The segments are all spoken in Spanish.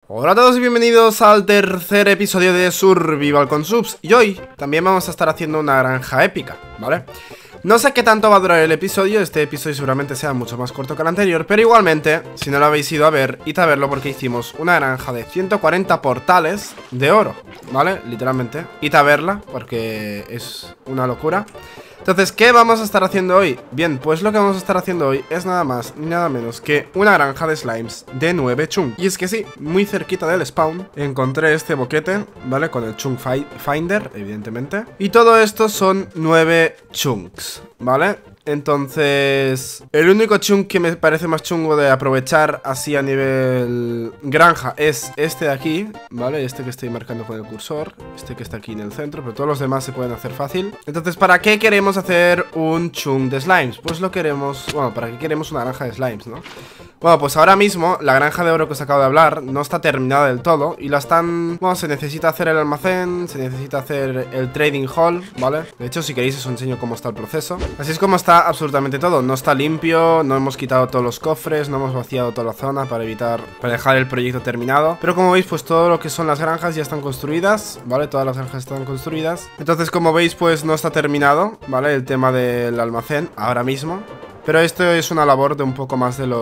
Hola a todos y bienvenidos al tercer episodio de Survival con Subs. Y hoy también vamos a estar haciendo una granja épica, ¿vale? No sé qué tanto va a durar el episodio, este episodio seguramente sea mucho más corto que el anterior, pero igualmente, si no lo habéis ido a ver, id a verlo porque hicimos una granja de 140 portales de oro, ¿vale? Literalmente, id a verla porque es una locura. Entonces, ¿qué vamos a estar haciendo hoy? Bien, pues lo que vamos a estar haciendo hoy es nada más ni nada menos que una granja de slimes de 9 chunks. Y es que sí, muy cerquita del spawn encontré este boquete, ¿vale? Con el chunk finder, evidentemente. Y todo esto son 9 chunks, ¿vale? Entonces, el único chunk que me parece más chungo de aprovechar así a nivel granja es este de aquí, ¿vale? Este que estoy marcando con el cursor, este que está aquí en el centro, pero todos los demás se pueden hacer fácil. Entonces, ¿para qué queremos hacer un chunk de slimes? Pues lo queremos, bueno, ¿para qué queremos una granja de slimes, no? Bueno, pues ahora mismo la granja de oro que os acabo de hablar no está terminada del todo y la están... Bueno, se necesita hacer el almacén, se necesita hacer el trading hall, ¿vale? De hecho, si queréis os enseño cómo está el proceso. Así es como está absolutamente todo, no está limpio, no hemos quitado todos los cofres, no hemos vaciado toda la zona para dejar el proyecto terminado. Pero como veis, pues todo lo que son las granjas ya están construidas, ¿vale? Todas las granjas están construidas. Entonces, como veis, pues no está terminado, ¿vale? El tema del almacén ahora mismo. Pero esto es una labor de un poco más de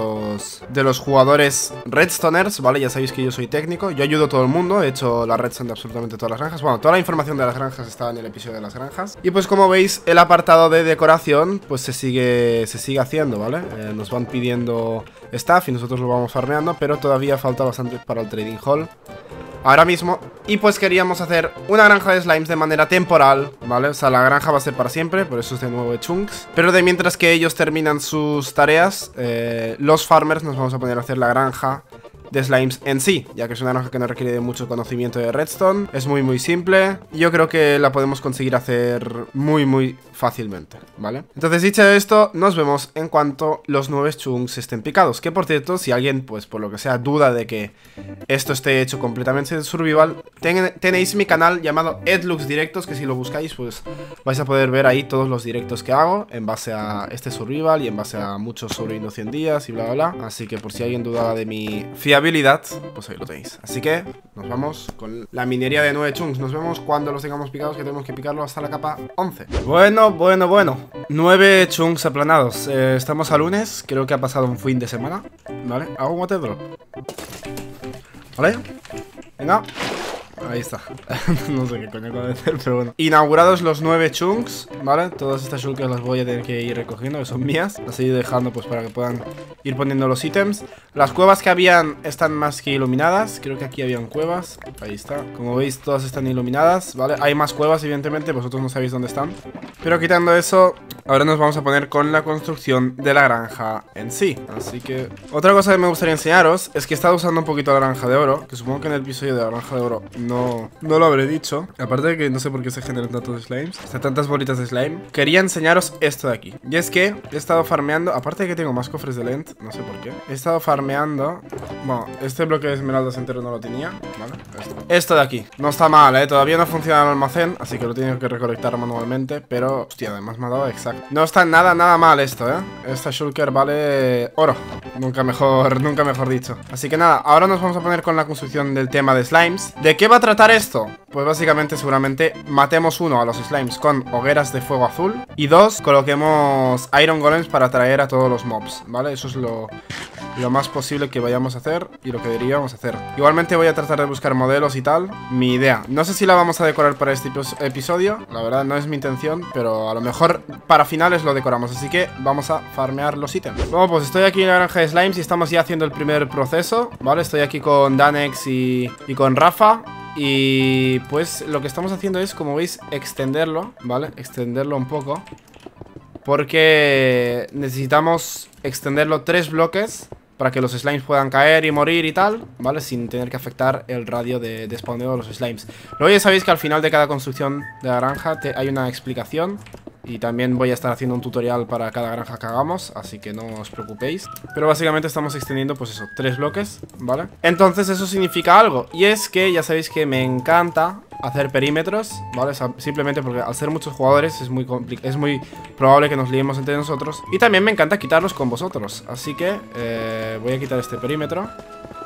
los jugadores redstoners, ¿vale? Ya sabéis que yo soy técnico, yo ayudo a todo el mundo, he hecho la redstone de absolutamente todas las granjas. Bueno, toda la información de las granjas está en el episodio de las granjas. Y pues como veis, el apartado de decoración pues se sigue haciendo, ¿vale? Nos van pidiendo staff y nosotros lo vamos farmeando, pero todavía falta bastante para el trading hall ahora mismo. Y pues queríamos hacer una granja de slimes de manera temporal, ¿vale? O sea, la granja va a ser para siempre, por eso es de 9 chunks. Pero de mientras que ellos terminan sus tareas, los farmers nos vamos a poner a hacer la granja de slimes en sí, ya que es una granja que no requiere de mucho conocimiento de redstone. Es muy simple y yo creo que la podemos conseguir hacer muy fácilmente, ¿vale? Entonces, dicho esto, nos vemos en cuanto los 9 chunks estén picados. Que por cierto, si alguien, pues por lo que sea, duda de que esto esté hecho completamente de survival, tenéis mi canal llamado Edlux Directos, que si lo buscáis, pues vais a poder ver ahí todos los directos que hago en base a este survival y en base a muchos sobreviviendo 100 días y bla bla bla. Así que por si alguien dudaba de mi fiabilidad, pues ahí lo tenéis. Así que nos vamos con la minería de 9 chunks. Nos vemos cuando los tengamos picados, que tenemos que picarlo hasta la capa 11. Bueno. 9 chunks aplanados. Estamos a lunes, creo que ha pasado un fin de semana, ¿vale? Hago un water drop, ¿vale? Venga. Ahí está. No sé qué coño acabo de hacer, pero bueno. Inaugurados los 9 chunks, ¿vale? Todas estas chunks las voy a tener que ir recogiendo, que son mías. Las he ido dejando pues para que puedan ir poniendo los ítems. Las cuevas que habían están más que iluminadas. Creo que aquí habían cuevas. Ahí está. Como veis, todas están iluminadas, ¿vale? Hay más cuevas, evidentemente. Vosotros no sabéis dónde están. Pero quitando eso, ahora nos vamos a poner con la construcción de la granja en sí. Así que... Otra cosa que me gustaría enseñaros es que he estado usando un poquito la granja de oro, que supongo que en el episodio de la granja de oro no lo habré dicho. Aparte de que no sé por qué se generan tantos slimes, hasta tantas bolitas de slime. Quería enseñaros esto de aquí. Y es que he estado farmeando, aparte de que tengo más cofres de lent, no sé por qué. He estado farmeando... Bueno, este bloque de esmeraldas entero no lo tenía, ¿vale? Esto de aquí. No está mal, todavía no funciona el almacén, así que lo he tenido que recolectar manualmente. Pero, hostia, además me ha dado exacto. No está nada mal esto, Esta shulker vale oro. Nunca mejor dicho. Así que nada, ahora nos vamos a poner con la construcción del tema de slimes. ¿De qué va a tratar esto? Pues básicamente seguramente matemos uno a los slimes con hogueras de fuego azul y dos, coloquemos iron golems para atraer a todos los mobs, ¿vale? Eso es lo más posible que vayamos a hacer y lo que deberíamos hacer. Igualmente voy a tratar de buscar modelos y tal. Mi idea, no sé si la vamos a decorar para este episodio, la verdad no es mi intención, pero a lo mejor para finales lo decoramos, así que vamos a farmear los ítems. Bueno, pues estoy aquí en la granja de slimes y estamos ya haciendo el primer proceso, ¿vale? Estoy aquí con Danex y con Rafa. Y pues lo que estamos haciendo es, como veis, extenderlo, ¿vale? Extenderlo un poco, porque necesitamos extenderlo 3 bloques para que los slimes puedan caer y morir y tal, ¿vale? Sin tener que afectar el radio de spawneo de los slimes. Luego ya sabéis que al final de cada construcción de la granja hay una explicación. Y también voy a estar haciendo un tutorial para cada granja que hagamos, así que no os preocupéis. Pero básicamente estamos extendiendo, pues eso, 3 bloques, ¿vale? Entonces eso significa algo, y es que ya sabéis que me encanta hacer perímetros, ¿vale? O sea, simplemente porque al ser muchos jugadores es muy probable que nos liemos entre nosotros. Y también me encanta quitarlos con vosotros, así que voy a quitar este perímetro.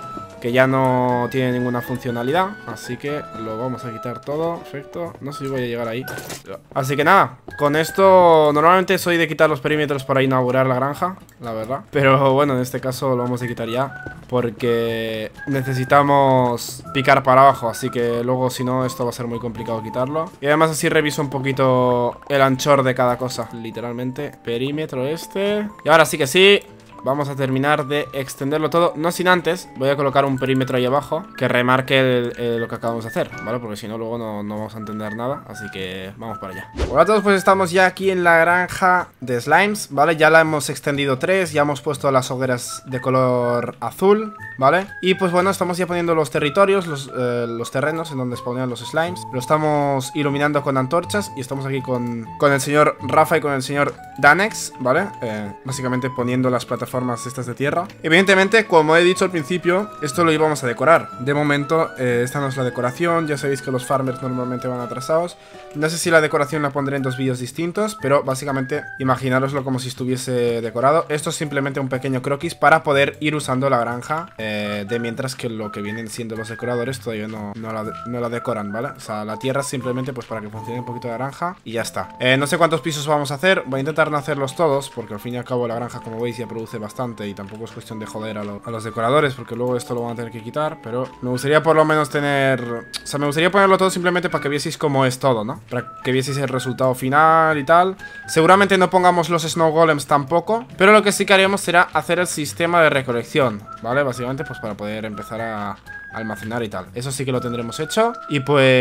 que ya no tiene ninguna funcionalidad. Así que lo vamos a quitar todo. Perfecto. No sé si voy a llegar ahí. Así que nada, con esto normalmente soy de quitar los perímetros para inaugurar la granja, la verdad. Pero bueno, en este caso lo vamos a quitar ya, porque necesitamos picar para abajo. Así que luego si no esto va a ser muy complicado quitarlo. Y además así reviso un poquito el anchor de cada cosa, literalmente. Perímetro este. Y ahora sí que sí, vamos a terminar de extenderlo todo. No sin antes, voy a colocar un perímetro ahí abajo que remarque lo que acabamos de hacer, ¿vale? Porque si no, luego no vamos a entender nada. Así que vamos para allá. Hola a todos, pues estamos ya aquí en la granja de slimes, ¿vale? Ya la hemos extendido 3, ya hemos puesto las hogueras de color azul, ¿vale? Y pues bueno, estamos ya poniendo los territorios, los terrenos en donde spawnean los slimes. Lo estamos iluminando con antorchas y estamos aquí con el señor Rafa y con el señor Danex, ¿vale? Básicamente poniendo las plataformas estas de tierra. Evidentemente, como he dicho al principio, esto lo íbamos a decorar. De momento, esta no es la decoración. Ya sabéis que los farmers normalmente van atrasados. No sé si la decoración la pondré en 2 vídeos distintos, pero básicamente imaginároslo como si estuviese decorado. Esto es simplemente un pequeño croquis para poder ir usando la granja, de mientras que lo que vienen siendo los decoradores todavía no la decoran, ¿vale? O sea, la tierra es simplemente pues para que funcione un poquito de granja y ya está. No sé cuántos pisos vamos a hacer. Voy a intentar no hacerlos todos, porque al fin y al cabo la granja, como veis, ya produce bastante y tampoco es cuestión de joder a los decoradores, porque luego esto lo van a tener que quitar. Pero me gustaría por lo menos tener... O sea, me gustaría ponerlo todo simplemente para que vieseis cómo es todo, ¿no? Para que vieseis el resultado final y tal. Seguramente no pongamos los snow golems tampoco, pero lo que sí que haríamos será hacer el sistema de recolección, ¿vale? Básicamente pues para poder empezar a almacenar y tal. Eso sí que lo tendremos hecho. Y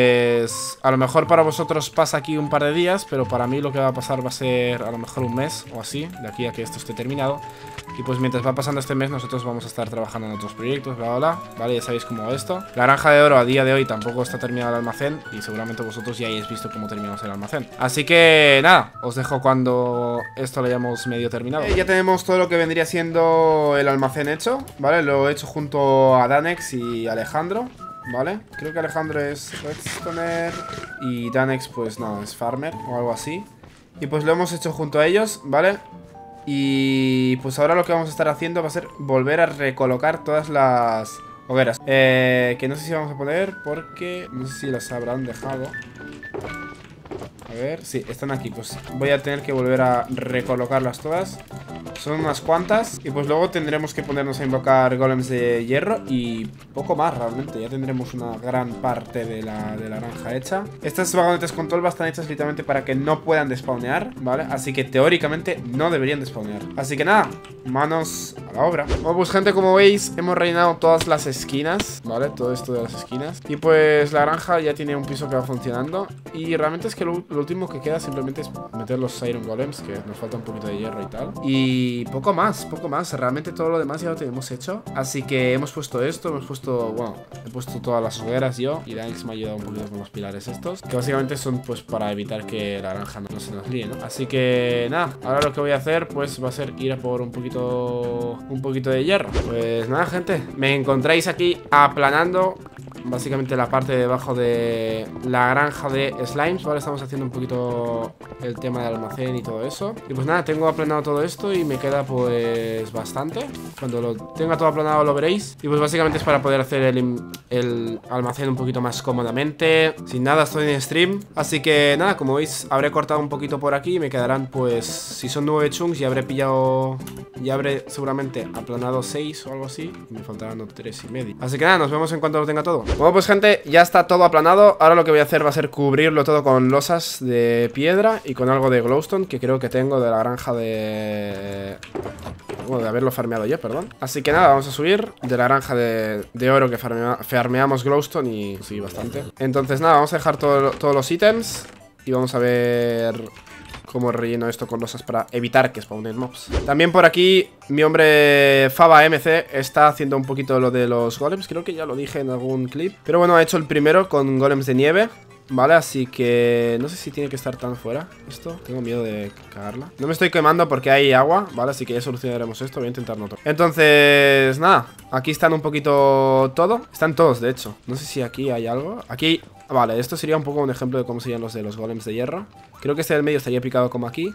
pues a lo mejor para vosotros pasa aquí un par de días, pero para mí lo que va a pasar va a ser a lo mejor un mes o así, de aquí a que esto esté terminado. Y pues mientras va pasando este mes nosotros vamos a estar trabajando en otros proyectos, bla, bla, bla. Vale, ya sabéis cómo va esto. La granja de oro a día de hoy tampoco está terminado el almacén, y seguramente vosotros ya hayáis visto cómo terminamos el almacén. Así que nada, os dejo cuando esto lo hayamos medio terminado. Ya tenemos todo lo que vendría siendo el almacén hecho, ¿vale? Lo he hecho junto a Danex y Alejandro, ¿vale? Creo que Alejandro es redstoner y Danex pues no, es farmer o algo así. Y pues lo hemos hecho junto a ellos, ¿vale? Y pues ahora lo que vamos a estar haciendo va a ser volver a recolocar todas las hogueras, que no sé si vamos a poner porque no sé si las habrán dejado. A ver, sí, están aquí. Pues voy a tener que volver a recolocarlas todas. Son unas cuantas. Y pues luego tendremos que ponernos a invocar golems de hierro y poco más realmente. Ya tendremos una gran parte de la granja hecha. Estas vagonetas con tolva están hechas literalmente para que no puedan despawnear, ¿vale? Así que teóricamente no deberían despawnear. Así que nada, manos a la obra. Bueno, pues gente, como veis, hemos rellenado todas las esquinas, ¿vale? Todo esto de las esquinas. Y pues la granja ya tiene un piso que va funcionando. Y realmente es que lo último que queda simplemente es meter los Iron Golems, que nos falta un poquito de hierro y tal. Y poco más, poco más. Realmente todo lo demás ya lo tenemos hecho. Así que hemos puesto esto, hemos puesto, bueno, he puesto todas las hogueras yo. Y Danix me ha ayudado un poquito con los pilares estos, que básicamente son pues para evitar que la granja no se nos líe, ¿no? Así que nada, ahora lo que voy a hacer pues va a ser ir a por un poquito de hierro. Pues nada, gente, me encontráis aquí aplanando básicamente la parte de debajo de la granja de slimes, ¿vale? Estamos haciendo un poquito el tema del almacén y todo eso. Y pues nada, tengo aplanado todo esto y me queda pues bastante. Cuando lo tenga todo aplanado lo veréis. Y pues básicamente es para poder hacer el almacén un poquito más cómodamente. Sin nada, estoy en stream. Así que nada, como veis, habré cortado un poquito por aquí y me quedarán pues, si son 9 chunks, ya habré pillado, ya habré seguramente aplanado 6 o algo así. Y me faltarán 3 y medio. Así que nada, nos vemos en cuanto lo tenga todo. Bueno, pues gente, ya está todo aplanado. Ahora lo que voy a hacer va a ser cubrirlo todo con losas de piedra y con algo de glowstone, que creo que tengo de la granja de... bueno, de haberlo farmeado yo, perdón. Así que nada, vamos a subir de la granja de oro que farmeamos glowstone y sí, bastante. Entonces nada, vamos a dejar todos los ítems y vamos a ver cómo relleno esto con losas para evitar que spawnen mobs. También por aquí mi hombre Faba MC está haciendo un poquito lo de los golems. Creo que ya lo dije en algún clip, pero bueno, ha hecho el primero con golems de nieve, vale, así que no sé si tiene que estar tan fuera esto. Tengo miedo de cagarla. No me estoy quemando porque hay agua, vale, así que ya solucionaremos esto. Voy a intentar no tocar. Entonces, nada, aquí están un poquito todo. Están todos, de hecho. No sé si aquí hay algo. Aquí, vale, esto sería un poco un ejemplo de cómo serían los de los golems de hierro. Creo que este del medio estaría picado como aquí.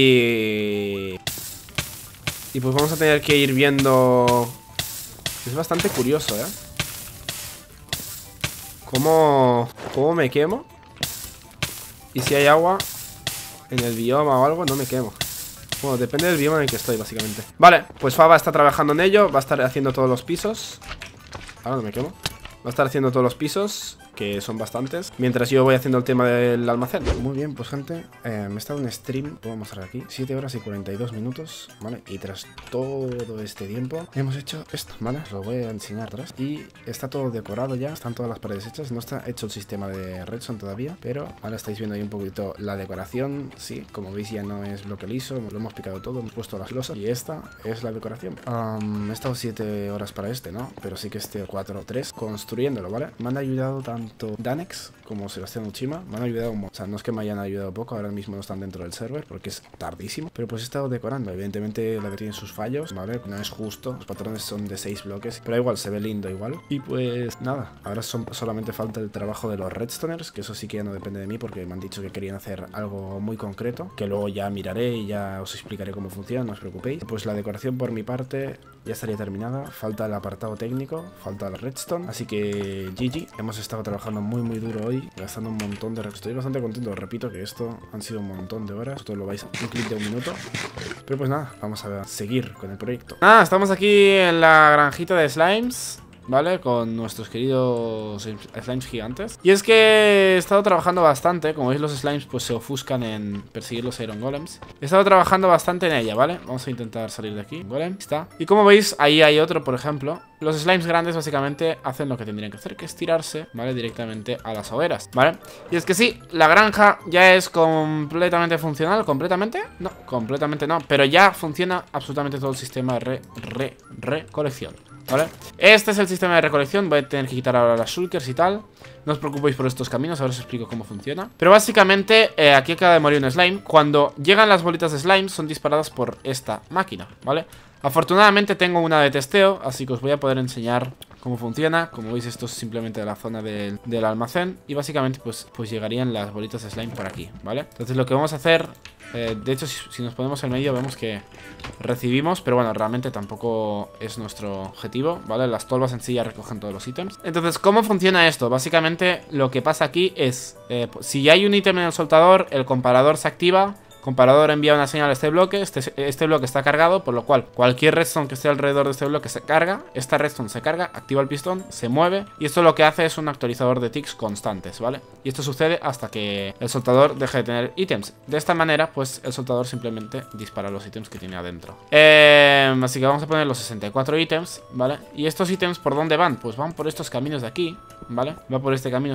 Y pues vamos a tener que ir viendo. Es bastante curioso, ¿eh? ¿Cómo me quemo? Y si hay agua en el bioma o algo, no me quemo. Bueno, depende del bioma en el que estoy, básicamente. Vale, pues Faba está trabajando en ello. Va a estar haciendo todos los pisos. Ahora no me quemo. Va a estar haciendo todos los pisos, que son bastantes, mientras yo voy haciendo el tema del almacén. Muy bien, pues gente, me he estado en stream, puedo mostrar aquí, 7 horas y 42 minutos, ¿vale? Y tras todo este tiempo hemos hecho esto, ¿vale? Os lo voy a enseñar atrás. Y está todo decorado ya, están todas las paredes hechas. No está hecho el sistema de redstone todavía, pero ahora estáis viendo ahí un poquito la decoración. Sí, como veis ya no es bloque liso, lo hemos picado todo, hemos puesto las losas y esta es la decoración. He estado 7 horas para este, ¿no? Pero sí que este 4-3 construyéndolo, ¿vale? Me han ayudado tanto Danex como Sebastián Uchima, me han ayudado un montón. O sea, no es que me hayan ayudado poco, ahora mismo no están dentro del server porque es tardísimo, pero pues he estado decorando. Evidentemente la que tiene sus fallos, ¿vale? No es justo, los patrones son de 6 bloques, pero igual se ve lindo igual. Y pues nada, ahora solamente falta el trabajo de los Redstoners, que eso sí que ya no depende de mí porque me han dicho que querían hacer algo muy concreto, que luego ya miraré y ya os explicaré cómo funciona, no os preocupéis. Pues la decoración por mi parte ya estaría terminada, falta el apartado técnico, falta el redstone, así que GG, hemos estado trabajando muy duro hoy, gastando un montón de redstone. Estoy bastante contento, repito que esto han sido un montón de horas, esto lo vais a un clip de 1 minuto, pero pues nada, vamos a seguir con el proyecto. Estamos aquí en la granjita de slimes, ¿vale? Con nuestros queridos slimes gigantes. Y es que he estado trabajando bastante. Como veis, los slimes pues se ofuscan en perseguir los iron golems. He estado trabajando bastante en ella, ¿vale? Vamos a intentar salir de aquí. Golem, está. Y como veis, ahí hay otro, por ejemplo. Los slimes grandes básicamente hacen lo que tendrían que hacer, que es tirarse, ¿vale? Directamente a las hogueras, ¿vale? Y es que sí, la granja ya es completamente funcional. ¿Completamente? No, completamente no. Pero ya funciona absolutamente todo el sistema de recolección, ¿vale? Este es el sistema de recolección. Voy a tener que quitar ahora las shulkers y tal. No os preocupéis por estos caminos, ahora os explico cómo funciona. Pero básicamente, aquí acaba de morir un slime. Cuando llegan las bolitas de slime, son disparadas por esta máquina, ¿vale? Afortunadamente tengo una de testeo, así que os voy a poder enseñar cómo funciona. Como veis, esto es simplemente la zona del almacén. Y básicamente pues llegarían las bolitas de slime por aquí, ¿vale? Entonces lo que vamos a hacer, de hecho si nos ponemos en medio vemos que recibimos, pero bueno, realmente tampoco es nuestro objetivo, ¿vale? Las tolvas en sí ya recogen todos los ítems. Entonces, ¿cómo funciona esto? Básicamente lo que pasa aquí es, si hay un ítem en el soltador, el comparador se activa. Comparador envía una señal a este bloque, este bloque está cargado, por lo cual cualquier redstone que esté alrededor de este bloque se carga. Esta redstone se carga, activa el pistón, se mueve, y esto lo que hace es un actualizador de ticks constantes, ¿vale? Y esto sucede hasta que el soltador deje de tener ítems. De esta manera, pues el soltador simplemente dispara los ítems que tiene adentro. Así que vamos a poner los 64 ítems, ¿vale? Y estos ítems, ¿por dónde van? Pues van por estos caminos de aquí, ¿vale? Va por este camino,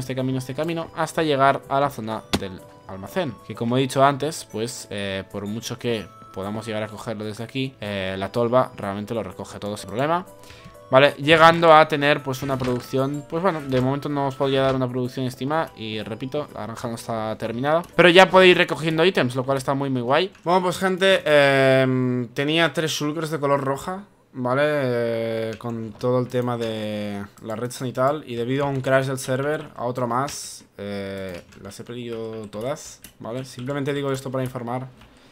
hasta llegar a la zona del almacén, que como he dicho antes, pues por mucho que podamos llegar a cogerlo desde aquí, la tolva realmente lo recoge todo sin problema, ¿vale? Llegando a tener pues una producción, pues bueno, de momento no os podría dar una producción estimada. Y repito, la granja no está terminada, pero ya podéis ir recogiendo ítems, lo cual está muy guay. Bueno, pues gente, tenía 3 shulkers de color roja, ¿vale? Con todo el tema de la redstone y tal. Y debido a un crash del server, a otro más, las he perdido todas, ¿vale? Simplemente digo esto para informar.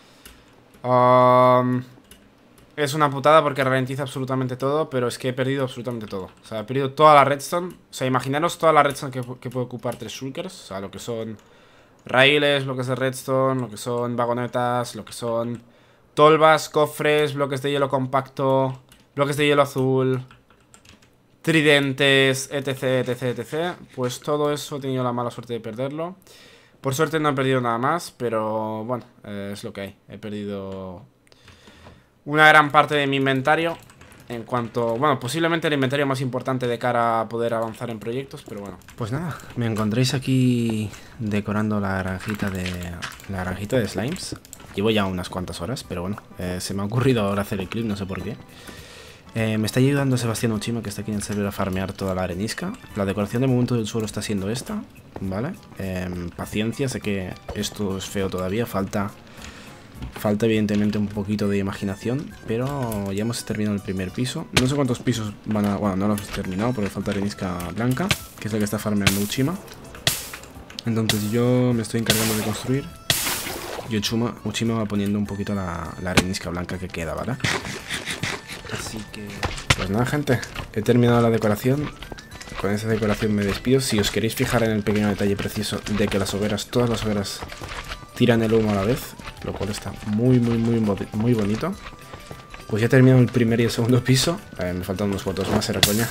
Es una putada porque ralentiza absolutamente todo, pero es que he perdido absolutamente todo. O sea, he perdido toda la redstone. O sea, imaginaros toda la redstone que puede ocupar 3 shulkers. O sea, lo que son raíles, bloques de redstone, lo que son vagonetas, lo que son tolvas, cofres, bloques de hielo compacto, bloques de hielo azul, tridentes, etc. Pues todo eso he tenido la mala suerte de perderlo. Por suerte no he perdido nada más, pero bueno, es lo que hay. He perdido una gran parte de mi inventario. En cuanto, bueno, posiblemente el inventario más importante de cara a poder avanzar en proyectos, pero bueno. Pues nada, me encontréis aquí decorando la granjita de slimes. Llevo ya unas cuantas horas, pero bueno, se me ha ocurrido ahora hacer el clip, no sé por qué. Me está ayudando Sebastián Uchima, que está aquí en el server, a farmear toda la arenisca. La decoración de momento del suelo está siendo esta, ¿vale? Paciencia, sé que esto es feo todavía, falta evidentemente un poquito de imaginación, pero ya hemos terminado el primer piso. No sé cuántos pisos van a... Bueno, no los he terminado porque falta arenisca blanca, que es la que está farmeando Uchima. Entonces yo me estoy encargando de construir y Uchima va poniendo un poquito la arenisca blanca que queda, ¿vale? Así que... Pues nada, gente, he terminado la decoración con esta decoración me despido. Si os queréis fijar en el pequeño detalle preciso de que las hogueras, todas las hogueras tiran el humo a la vez, lo cual está muy bonito. Pues ya he terminado el primer y el segundo piso. Me faltan unos cuantos más, era coña.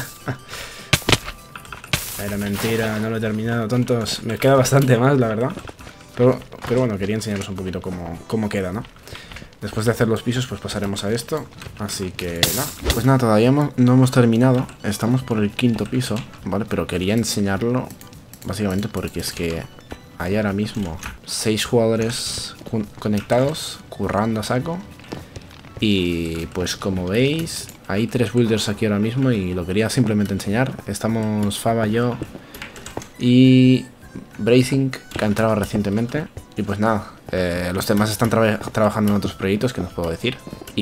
Era mentira, no lo he terminado, tontos. Me queda bastante más, la verdad. Pero bueno, quería enseñaros un poquito cómo queda, ¿no? Después de hacer los pisos, pues pasaremos a esto. Así que nada. Pues nada, todavía no hemos terminado. Estamos por el quinto piso, ¿vale? Pero quería enseñarlo básicamente porque es que hay ahora mismo 6 jugadores conectados, currando a saco. Y pues como veis, hay 3 builders aquí ahora mismo y lo quería simplemente enseñar. Estamos Faba, yo y Bracing, que ha entrado recientemente. Y pues nada, los demás están trabajando en otros proyectos que no os puedo decir.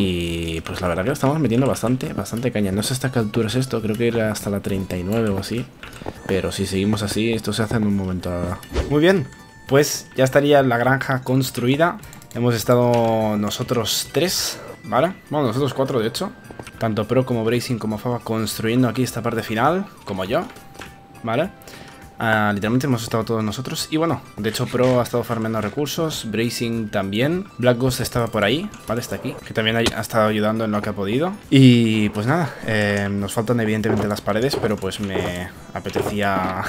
Y pues la verdad que lo estamos metiendo bastante caña. No sé hasta qué altura es esto, creo que era hasta la 39 o así. Pero si seguimos así, esto se hace en un momento. Muy bien, pues ya estaría la granja construida. Hemos estado nosotros 3, ¿vale? Bueno, nosotros 4 de hecho. Tanto Pro como Bracing como Faba construyendo aquí esta parte final, como yo, ¿vale? Literalmente hemos estado todos nosotros. Y bueno, de hecho Pro ha estado farmeando recursos, Bracing también, Black Ghost estaba por ahí, ¿vale? Está aquí, que también ha estado ayudando en lo que ha podido. Y pues nada, nos faltan evidentemente las paredes, pero pues me apetecía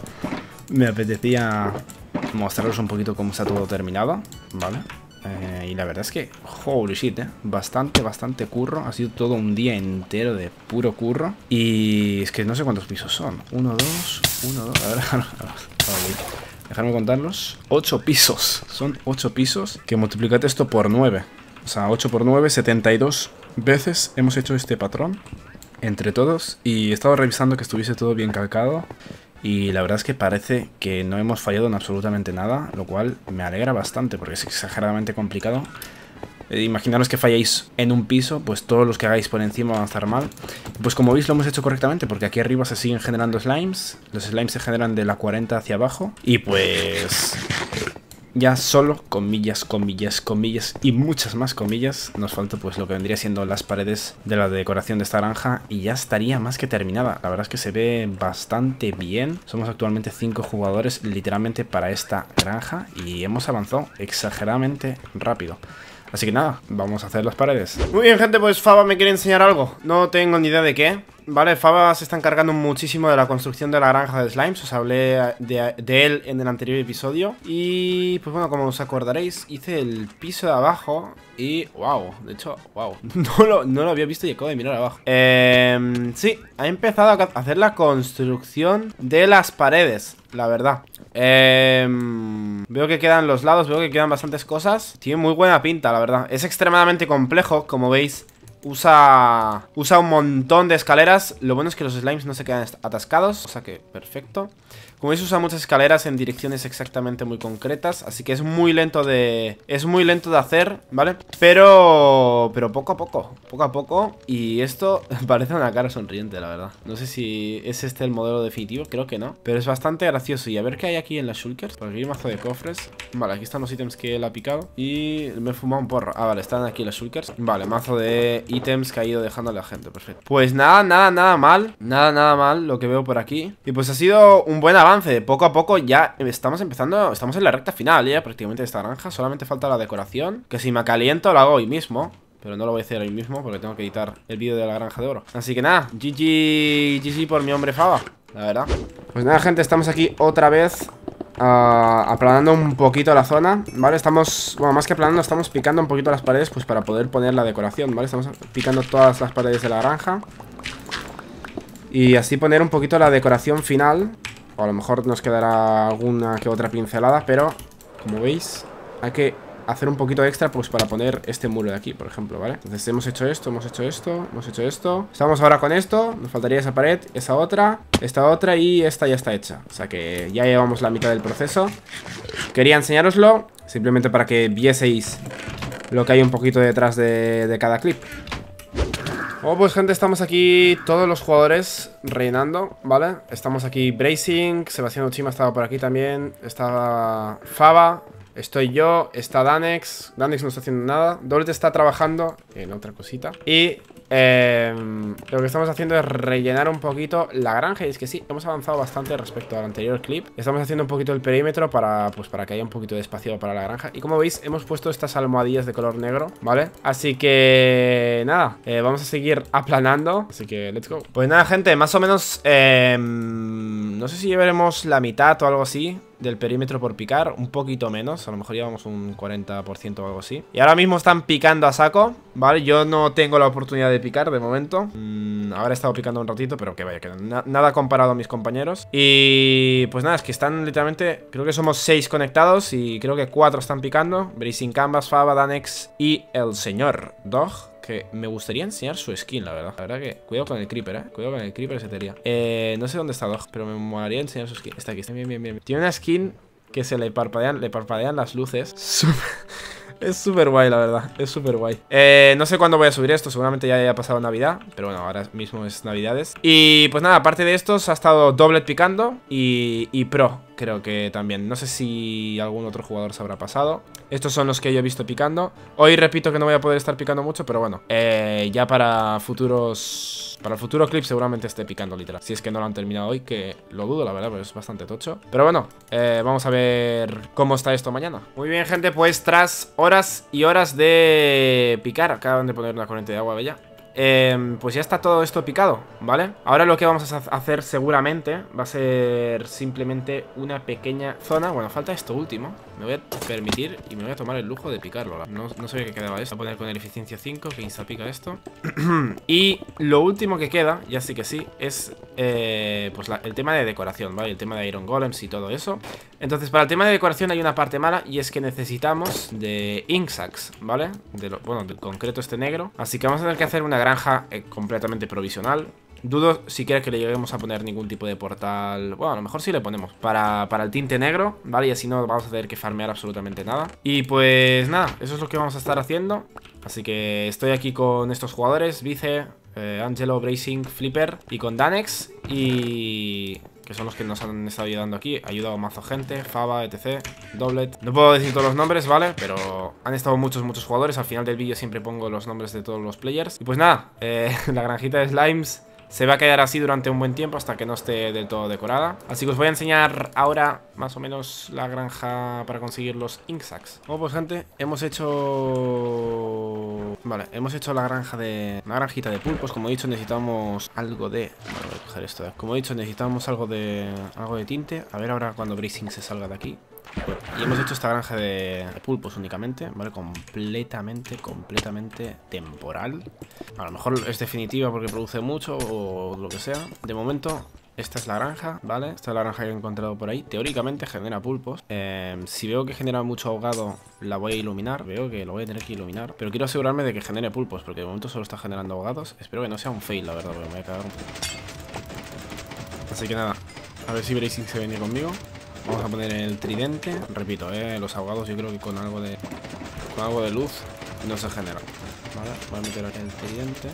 me apetecía mostraros un poquito cómo está todo terminado, ¿vale? Y la verdad es que, holy shit, bastante curro. Ha sido todo un día entero de puro curro. Y es que no sé cuántos pisos son. 1, 2, 1, 2, a ver, dejadme contarlos. 8 pisos, son 8 pisos. Que multiplicad esto por 9. O sea, 8 por 9, 72 veces hemos hecho este patrón entre todos. Y he estado revisando que estuviese todo bien calcado. Y la verdad es que parece que no hemos fallado en absolutamente nada, lo cual me alegra bastante porque es exageradamente complicado. Imaginaros que falléis en un piso, pues todos los que hagáis por encima van a estar mal. Pues como veis lo hemos hecho correctamente porque aquí arriba se siguen generando slimes. Los slimes se generan de la 40 hacia abajo. Y pues ya solo comillas y muchas más comillas nos falta pues lo que vendría siendo las paredes de la decoración de esta granja y ya estaría más que terminada. La verdad es que se ve bastante bien. Somos actualmente 5 jugadores literalmente para esta granja y hemos avanzado exageradamente rápido. Así que nada, vamos a hacer las paredes. Muy bien, gente, pues Faba me quiere enseñar algo. No tengo ni idea de qué. Vale, Faba se está encargando muchísimo de la construcción de la granja de slimes. Os hablé de él en el anterior episodio. Y pues bueno, como os acordaréis, hice el piso de abajo. Y wow, de hecho, wow, no lo había visto y acabo de mirar abajo. Sí, ha empezado a hacer la construcción de las paredes, la verdad. Veo que quedan los lados, veo que quedan bastantes cosas. Tiene muy buena pinta, la verdad. Es extremadamente complejo, como veis. Usa un montón de escaleras. Lo bueno es que los slimes no se quedan atascados, o sea que perfecto. Como veis, usa muchas escaleras en direcciones exactamente muy concretas, así que es muy lento de hacer, ¿vale? Pero poco a poco. Y esto parece una cara sonriente, la verdad. No sé si es este el modelo definitivo, creo que no, pero es bastante gracioso. Y a ver qué hay aquí en las shulkers. Por aquí hay un mazo de cofres. Vale, aquí están los ítems que él ha picado. Y me he fumado un porro. Ah, vale, están aquí las shulkers. Vale, mazo de ítems que ha ido dejando a la gente, perfecto. Pues nada mal. Nada mal lo que veo por aquí. Y pues ha sido un buen avance. Poco a poco ya estamos empezando. Estamos en la recta final ya prácticamente de esta granja. Solamente falta la decoración, que si me caliento lo hago hoy mismo, pero no lo voy a hacer hoy mismo porque tengo que editar el vídeo de la granja de oro. Así que nada, GG por mi hombre Faba, la verdad. Pues nada, gente, estamos aquí otra vez aplanando un poquito la zona, ¿vale? Estamos, bueno, más que aplanando, estamos picando un poquito las paredes pues para poder poner la decoración, ¿vale? Estamos picando todas las paredes de la granja y así poner un poquito la decoración final. O a lo mejor nos quedará alguna que otra pincelada, pero como veis hay que hacer un poquito extra pues para poner este muro de aquí, por ejemplo, ¿vale? Entonces hemos hecho esto. Estamos ahora con esto. Nos faltaría esa pared, esa otra, esta otra y esta ya está hecha. O sea que ya llevamos la mitad del proceso. Quería enseñároslo simplemente para que vieseis lo que hay un poquito detrás de cada clip. Bueno, pues gente, estamos aquí todos los jugadores reinando, ¿vale? Estamos aquí Bracing, Sebastián Uchima estaba por aquí también. Estaba Faba, Estoy yo, está Danex. Danex no está haciendo nada. Dolet está trabajando en otra cosita. Y lo que estamos haciendo es rellenar un poquito la granja. Y es que sí, hemos avanzado bastante respecto al anterior clip. Estamos haciendo un poquito el perímetro para, pues, para que haya un poquito de espacio para la granja. Y como veis, hemos puesto estas almohadillas de color negro, ¿vale? Así que nada, vamos a seguir aplanando. Así que let's go. Pues nada, gente, más o menos no sé si llevaremos la mitad o algo así del perímetro por picar, un poquito menos. A lo mejor llevamos un 40% o algo así. Y ahora mismo están picando a saco, ¿vale? Yo no tengo la oportunidad de picar de momento. Ahora he estado picando un ratito, pero que vaya, que nada comparado a mis compañeros. Y pues nada, es que están literalmente, creo que somos 6 conectados y creo que 4 están picando. Bracing Canvas, Fava, Danex y el señor Dog, que me gustaría enseñar su skin, la verdad. La verdad que, cuidado con el creeper, cuidado con el creeper ese teoría. No sé dónde está Dog, pero me molaría enseñar su skin. Está aquí, está bien, bien, bien. Tiene una skin que se le parpadean las luces. Es súper guay, la verdad. Es súper guay. No sé cuándo voy a subir esto. Seguramente ya haya pasado Navidad. Pero bueno, ahora mismo es Navidades. Y pues nada, aparte de estos, ha estado Doublet picando. Y Pro, creo que también. No sé si algún otro jugador se habrá pasado. Estos son los que yo he visto picando. Hoy repito que no voy a poder estar picando mucho, pero bueno, ya para futuros... Para el futuro clip seguramente esté picando, literal. Si es que no lo han terminado hoy, que lo dudo, la verdad, pero es bastante tocho. Pero bueno, vamos a ver cómo está esto mañana. Muy bien, gente, pues tras horas y horas de picar, acaban de poner una corriente de agua bella. Pues ya está todo esto picado, ¿vale? Ahora lo que vamos a hacer seguramente va a ser simplemente una pequeña zona. Bueno, falta esto último. Me voy a permitir y me voy a tomar el lujo de picarlo. No sabía que quedaba esto. Voy a poner con el eficiencia 5 que insta pica esto. Y lo último que queda, ya sí que sí, es pues el tema de decoración, ¿vale? El tema de Iron Golems y todo eso. Entonces, para el tema de decoración hay una parte mala y es que necesitamos de Ink Sacks, ¿vale? Bueno, del concreto este negro. Así que vamos a tener que hacer una granja completamente provisional. Dudo siquiera que le lleguemos a poner ningún tipo de portal. Bueno, a lo mejor sí le ponemos para el tinte negro, ¿vale? Y así no vamos a tener que farmear absolutamente nada. Y pues nada, eso es lo que vamos a estar haciendo. Así que estoy aquí con estos jugadores: Vice, Angelo, Bracing, Flipper y con Danex. Y... que son los que nos han estado ayudando aquí. Ha ayudado mazo gente, Fava, etc, Doublet. No puedo decir todos los nombres, ¿vale? Pero han estado muchos jugadores. Al final del vídeo siempre pongo los nombres de todos los players. Y pues nada, la granjita de slimes se va a quedar así durante un buen tiempo hasta que no esté del todo decorada. Así que os voy a enseñar ahora más o menos la granja para conseguir los Ink Sacks. Bueno, pues gente, hemos hecho... Vale, hemos hecho la granja de... Una granjita de pulpos. Como he dicho, necesitamos algo de... Bueno, voy a coger esto. Como he dicho, necesitamos algo de tinte. A ver ahora cuando Bracing se salga de aquí. Y hemos hecho esta granja de pulpos únicamente, ¿vale? Completamente temporal. A lo mejor es definitiva porque produce mucho o lo que sea. De momento, esta es la granja, ¿vale? Esta es la granja que he encontrado por ahí. Teóricamente genera pulpos. Si veo que genera mucho ahogado, la voy a iluminar. Veo que lo voy a tener que iluminar. Pero quiero asegurarme de que genere pulpos, porque de momento solo está generando ahogados. Espero que no sea un fail, la verdad, porque me voy a cagar un poco. Así que nada, a ver si Bracing se viene conmigo. Vamos a poner el tridente. Repito, los ahogados yo creo que con algo de luz no se generan. Vale, voy a meter aquí el tridente.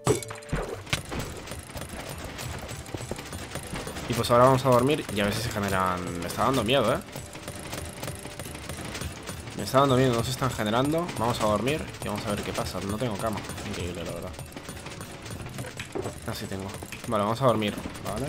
Y pues ahora vamos a dormir y a ver si se generan. Me está dando miedo, me está dando miedo, no se están generando. Vamos a dormir y vamos a ver qué pasa. No tengo cama, increíble la verdad. Así tengo. Vale, vamos a dormir, vale.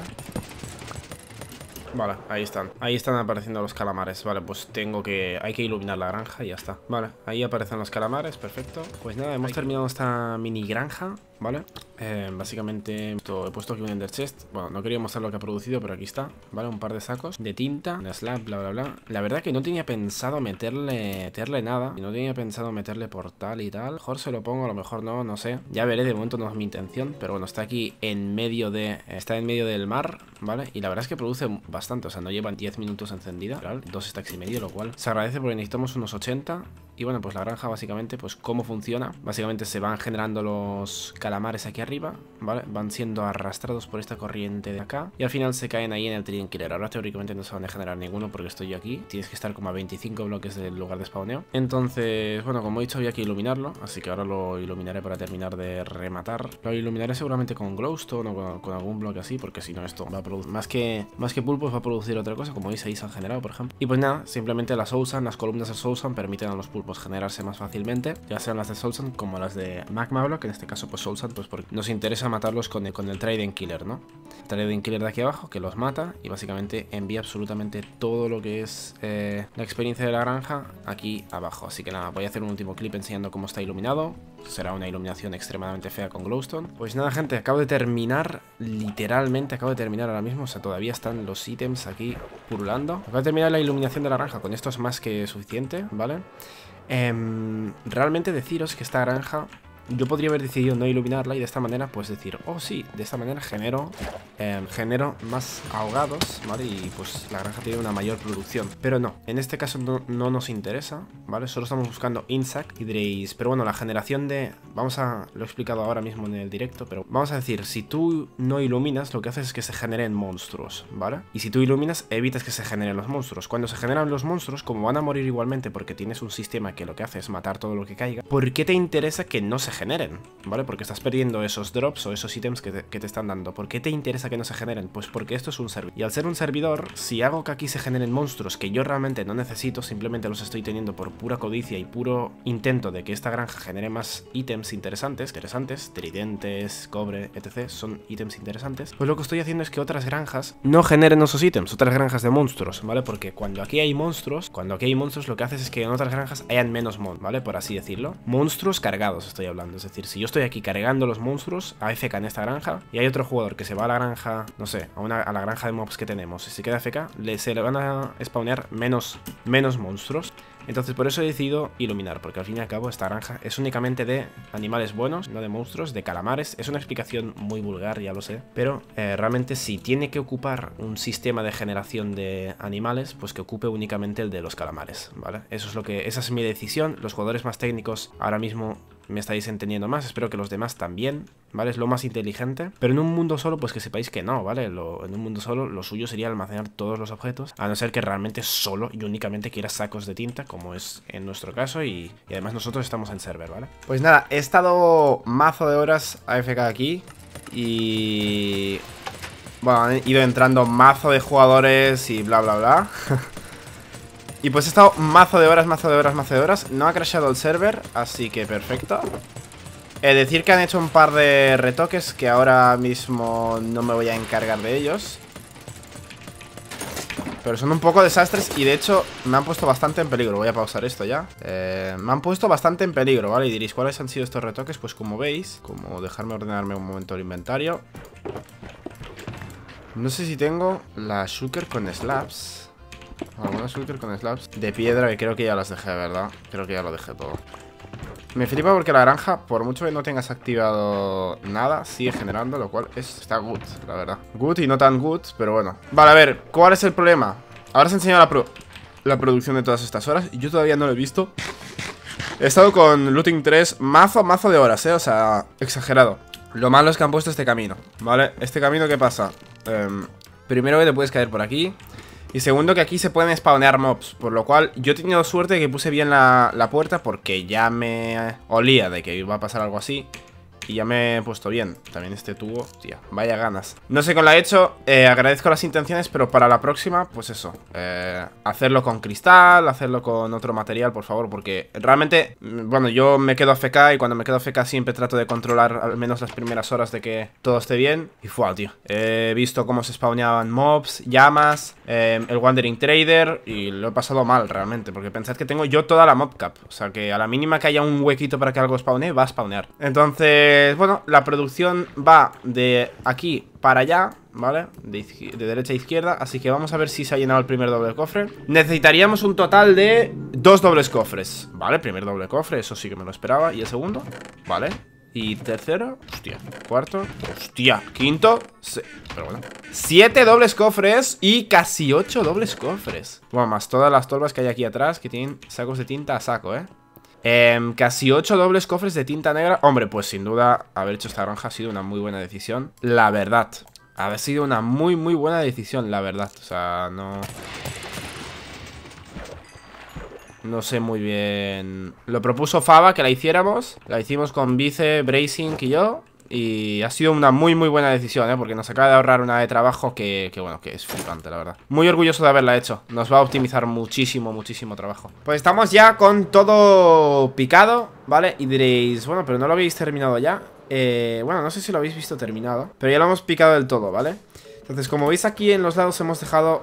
Vale, ahí están. Ahí están apareciendo los calamares. Vale, pues hay que iluminar la granja y ya está. Vale, ahí aparecen los calamares, perfecto. Pues nada, hemos terminado esta mini granja, ¿vale? Básicamente he puesto aquí un ender chest. Bueno, no quería mostrar lo que ha producido, pero aquí está, ¿vale? Un par de sacos de tinta, un slab, bla, bla, bla. La verdad que no tenía pensado meterle nada. Y no tenía pensado meterle portal y tal. A lo mejor se lo pongo, a lo mejor no, no sé. Ya veré, de momento no es mi intención. Pero bueno, está aquí en medio del mar, ¿vale? Y la verdad es que produce bastante, o sea, no llevan 10 minutos encendida, ¿vale? 2 stacks y medio, lo cual se agradece porque necesitamos unos 80. Y bueno, pues la granja básicamente, pues cómo funciona. Básicamente se van generando los calamares aquí arriba, ¿vale? Van siendo arrastrados por esta corriente de acá y al final se caen ahí en el Trident Killer. Ahora teóricamente no se van a generar ninguno porque estoy yo aquí. Tienes que estar como a 25 bloques del lugar de spawneo. Entonces, bueno, como he dicho, había que iluminarlo, así que ahora lo iluminaré para terminar de rematar. Lo iluminaré seguramente con glowstone o con algún bloque así, porque si no esto va a producir más que pulpos, va a producir otra cosa, como veis ahí se han generado, por ejemplo. Y pues nada, simplemente las columnas de Soulsand permiten a los pulpos generarse más fácilmente, ya sean las de Soulsand como las de Magma Block, en este caso pues Soulsand, pues porque nos interesa matarlos con el Trident Killer, ¿no? El Trident Killer de aquí abajo que los mata y básicamente envía absolutamente todo lo que es la experiencia de la granja aquí abajo. Así que nada, voy a hacer un último clip enseñando cómo está iluminado. Será una iluminación extremadamente fea con glowstone. Pues nada, gente, acabo de terminar, literalmente acabo de terminar ahora mismo. O sea, todavía están los ítems aquí purulando. Acabo de terminar la iluminación de la granja, con esto es más que suficiente, ¿vale? Realmente deciros que esta granja yo podría haber decidido no iluminarla y de esta manera pues decir, oh sí, de esta manera genero más ahogados, ¿vale? Y pues la granja tiene una mayor producción. Pero no, en este caso no nos interesa, ¿vale? Solo estamos buscando insect y diréis, pero bueno, la generación de... lo he explicado ahora mismo en el directo, pero vamos a decir, si tú no iluminas, lo que haces es que se generen monstruos, ¿vale? Y si tú iluminas, evitas que se generen los monstruos. Cuando se generan los monstruos, como van a morir igualmente porque tienes un sistema que lo que hace es matar todo lo que caiga, ¿por qué te interesa que no se generen? ¿Vale? Porque estás perdiendo esos drops o esos ítems que te están dando. ¿Por qué te interesa que no se generen? Pues porque esto es un servidor. Y al ser un servidor, si hago que aquí se generen monstruos que yo realmente no necesito, simplemente los estoy teniendo por pura codicia y puro intento de que esta granja genere más ítems interesantes, tridentes, cobre, etc. Son ítems interesantes. Pues lo que estoy haciendo es que otras granjas no generen esos ítems, otras granjas de monstruos, ¿vale? Porque cuando aquí hay monstruos, lo que haces es que en otras granjas hayan menos ¿vale? Por así decirlo. Monstruos cargados estoy hablando, es decir, si yo estoy aquí cargando los monstruos AFK en esta granja y hay otro jugador que se va a la granja, no sé, a la granja de mobs que tenemos y se queda AFK, se le van a spawnear menos monstruos. Entonces por eso he decidido iluminar, porque al fin y al cabo esta granja es únicamente de animales buenos, no de monstruos, de calamares. Es una explicación muy vulgar, ya lo sé, pero realmente si tiene que ocupar un sistema de generación de animales, pues que ocupe únicamente el de los calamares, ¿vale? Esa es mi decisión. Los jugadores más técnicos ahora mismo me estáis entendiendo más, espero que los demás también, ¿vale? Es lo más inteligente, pero en un mundo solo, pues que sepáis que no, ¿vale? En un mundo solo, lo suyo sería almacenar todos los objetos, a no ser que realmente solo y únicamente quieras sacos de tinta, como es en nuestro caso, y además nosotros estamos en server, ¿vale? Pues nada, he estado mazo de horas AFK aquí y... bueno, han ido entrando mazo de jugadores y bla bla bla. Y pues he estado mazo de horas. No ha crashado el server, así que perfecto. Decir que han hecho un par de retoques que ahora mismo no me voy a encargar de ellos, pero son un poco desastres y de hecho me han puesto bastante en peligro. Voy a pausar esto ya. Me han puesto bastante en peligro, ¿vale? Y diréis, ¿cuáles han sido estos retoques? Pues como veis, como dejarme ordenarme un momento el inventario. No sé si tengo la shulker con slabs. Alguna shulker con slabs de piedra, que creo que ya las dejé, ¿verdad? Creo que ya lo dejé todo. Me flipa porque la granja, por mucho que no tengas activado nada, sigue generando, lo cual está good, la verdad. Good y no tan good, pero bueno. Vale, a ver, ¿cuál es el problema? Ahora os he enseñado la producción de todas estas horas y yo todavía no lo he visto. He estado con Looting 3 mazo de horas, o sea, exagerado. Lo malo es que han puesto este camino, ¿vale? Este camino, ¿qué pasa? Primero que te puedes caer por aquí. Y segundo que aquí se pueden spawnear mobs, por lo cual yo he tenido suerte de que puse bien la puerta porque ya me olía de que iba a pasar algo así. Y ya me he puesto bien. También este tubo, tía, vaya ganas. No sé cómo lo he hecho, agradezco las intenciones, pero para la próxima, pues eso, hacerlo con cristal, hacerlo con otro material, por favor. Porque realmente, bueno, yo me quedo AFK y cuando me quedo AFK siempre trato de controlar al menos las primeras horas de que todo esté bien. Y fue, tío, he visto cómo se spawneaban mobs, llamas, el Wandering Trader, y lo he pasado mal realmente, porque pensad que tengo yo toda la mobcap. O sea que a la mínima que haya un huequito para que algo spawnee, va a spawnear. Entonces, bueno, la producción va de aquí para allá, ¿vale? De derecha a izquierda, así que vamos a ver si se ha llenado el primer doble cofre. Necesitaríamos un total de 2 dobles cofres, ¿vale? Primer doble cofre, eso sí que me lo esperaba. Y el segundo, ¿vale? Y tercero, hostia, cuarto, hostia, quinto, pero bueno, 7 dobles cofres y casi 8 dobles cofres. Bueno, más todas las tolvas que hay aquí atrás que tienen sacos de tinta a saco, ¿eh? Casi 8 dobles cofres de tinta negra. Hombre, pues sin duda haber hecho esta granja ha sido una muy buena decisión. La verdad. Ha sido una muy buena decisión, la verdad. O sea, no sé muy bien. Lo propuso Faba que la hiciéramos. La hicimos con Vice, Bracing y yo. Y ha sido una muy buena decisión, porque nos acaba de ahorrar una de trabajo que bueno, que es flipante, la verdad. Muy orgulloso de haberla hecho. Nos va a optimizar muchísimo trabajo. Pues estamos ya con todo picado, ¿vale? Y diréis, bueno, pero no lo habéis terminado ya. Bueno, no sé si lo habéis visto terminado, pero ya lo hemos picado del todo, ¿vale? Entonces, como veis aquí en los lados hemos dejado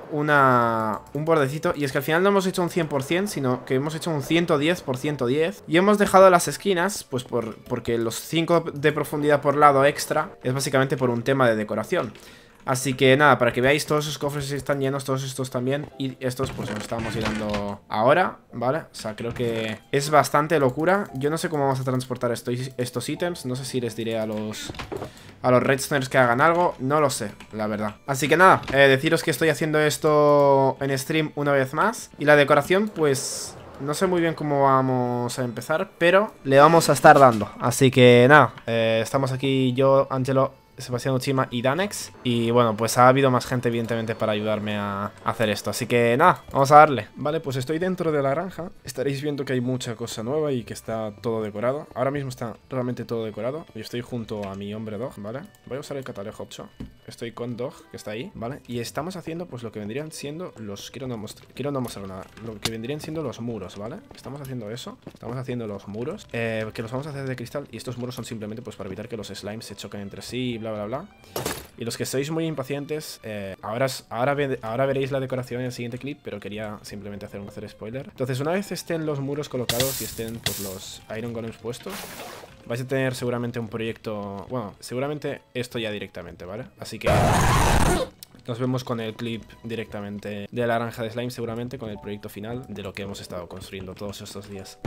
un bordecito. Y es que al final no hemos hecho un 100%, sino que hemos hecho un 110 por 110. Y hemos dejado las esquinas, pues porque los 5 de profundidad por lado extra es básicamente por un tema de decoración. Así que nada, para que veáis, todos esos cofres están llenos, todos estos también. Y estos pues nos estamos llenando ahora, ¿vale? O sea, creo que es bastante locura. Yo no sé cómo vamos a transportar estos ítems. No sé si les diré a los redstoners que hagan algo. No lo sé, la verdad. Así que nada, deciros que estoy haciendo esto en stream una vez más. Y la decoración, pues... no sé muy bien cómo vamos a empezar, pero le vamos a estar dando. Así que nada, estamos aquí yo, Angelo, Sebastián Uchima y Danex. Y bueno, pues ha habido más gente evidentemente para ayudarme a hacer esto. Así que nada, vamos a darle. Vale, pues estoy dentro de la granja. Estaréis viendo que hay mucha cosa nueva y que está todo decorado. Ahora mismo está realmente todo decorado. Yo estoy junto a mi hombre Dog, ¿vale? Voy a usar el catalejo Hopcho. Estoy con Dog, que está ahí, ¿vale? Y estamos haciendo pues lo que vendrían siendo los... Quiero no mostrar nada. Lo que vendrían siendo los muros, ¿vale? Estamos haciendo eso. Estamos haciendo los muros, que los vamos a hacer de cristal. Y estos muros son simplemente pues para evitar que los slimes se choquen entre sí, bla, bla, bla. Y los que sois muy impacientes, ahora veréis la decoración en el siguiente clip, pero quería simplemente hacer spoiler. Entonces, una vez estén los muros colocados y estén pues los Iron Golems puestos, vais a tener seguramente un proyecto... Bueno, seguramente esto ya directamente, ¿vale? Así que... nos vemos con el clip directamente de la granja de slime, seguramente con el proyecto final de lo que hemos estado construyendo todos estos días.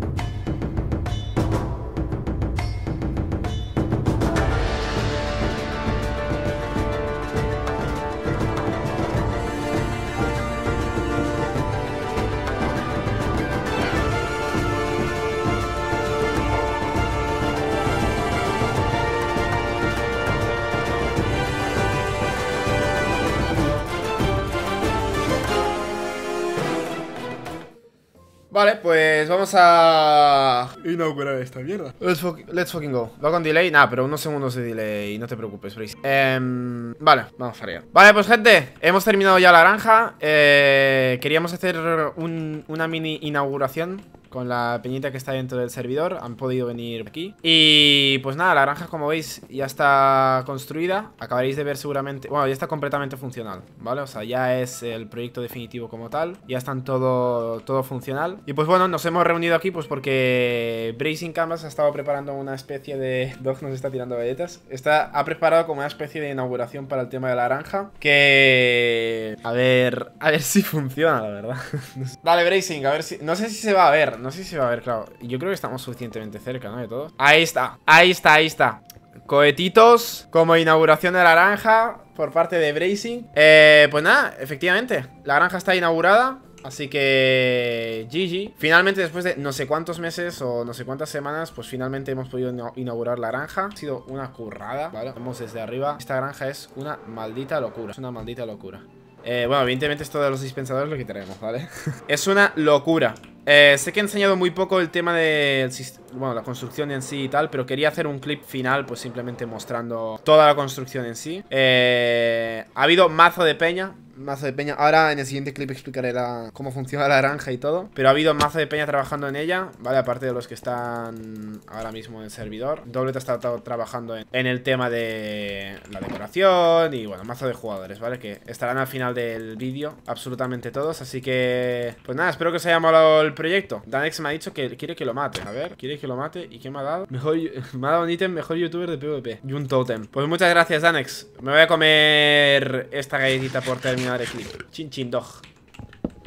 Vale, pues vamos a inaugurar esta mierda. Let's fucking go. Va con delay, nada, pero unos segundos de delay. No te preocupes, Brace. Vale, vamos a ir. Vale, pues gente, hemos terminado ya la granja. Queríamos hacer una mini inauguración con la peñita que está dentro del servidor. Han podido venir aquí. Y pues nada, la granja, como veis, ya está construida. Acabaréis de ver seguramente... Bueno, ya está completamente funcional, ¿vale? O sea, ya es el proyecto definitivo como tal. Ya están todo funcional. Y pues bueno, nos hemos reunido aquí pues porque Bracing Canvas ha estado preparando una especie de... Dog nos está tirando galletas. Ha preparado como una especie de inauguración para el tema de la granja. Que... A ver si funciona, la verdad. Dale, Bracing, a ver si... No sé si se va a ver. No sé si se va a ver, claro. Yo creo que estamos suficientemente cerca, ¿no? De todo. Ahí está. Cohetitos como inauguración de la granja por parte de Bracing. Pues nada, efectivamente, la granja está inaugurada. Así que GG. Finalmente, después de no sé cuántos meses o no sé cuántas semanas, pues finalmente hemos podido inaugurar la granja. Ha sido una currada, ¿vale? Vemos desde arriba. Esta granja es una maldita locura. Es una maldita locura. Bueno, evidentemente esto de los dispensadores lo quitaremos, ¿vale? Es una locura. Sé que he enseñado muy poco el tema de bueno, la construcción en sí y tal, pero quería hacer un clip final pues simplemente mostrando toda la construcción en sí. Ha habido mazo de peña. Ahora en el siguiente clip explicaré cómo funciona la granja y todo. Pero ha habido mazo de peña trabajando en ella, ¿vale? Aparte de los que están ahora mismo en el servidor. Doublet ha estado trabajando en el tema de la decoración. Y bueno, mazo de jugadores, ¿vale? Que estarán al final del vídeo absolutamente todos. Así que, pues nada, espero que os haya molado el proyecto. Danex me ha dicho que quiere que lo mate. A ver, quiere que lo mate. ¿Y qué me ha dado? Me ha dado un ítem, mejor youtuber de PvP. Y un totem. Pues muchas gracias, Danex. Me voy a comer esta galletita por terminar el clip. Chin chin dog.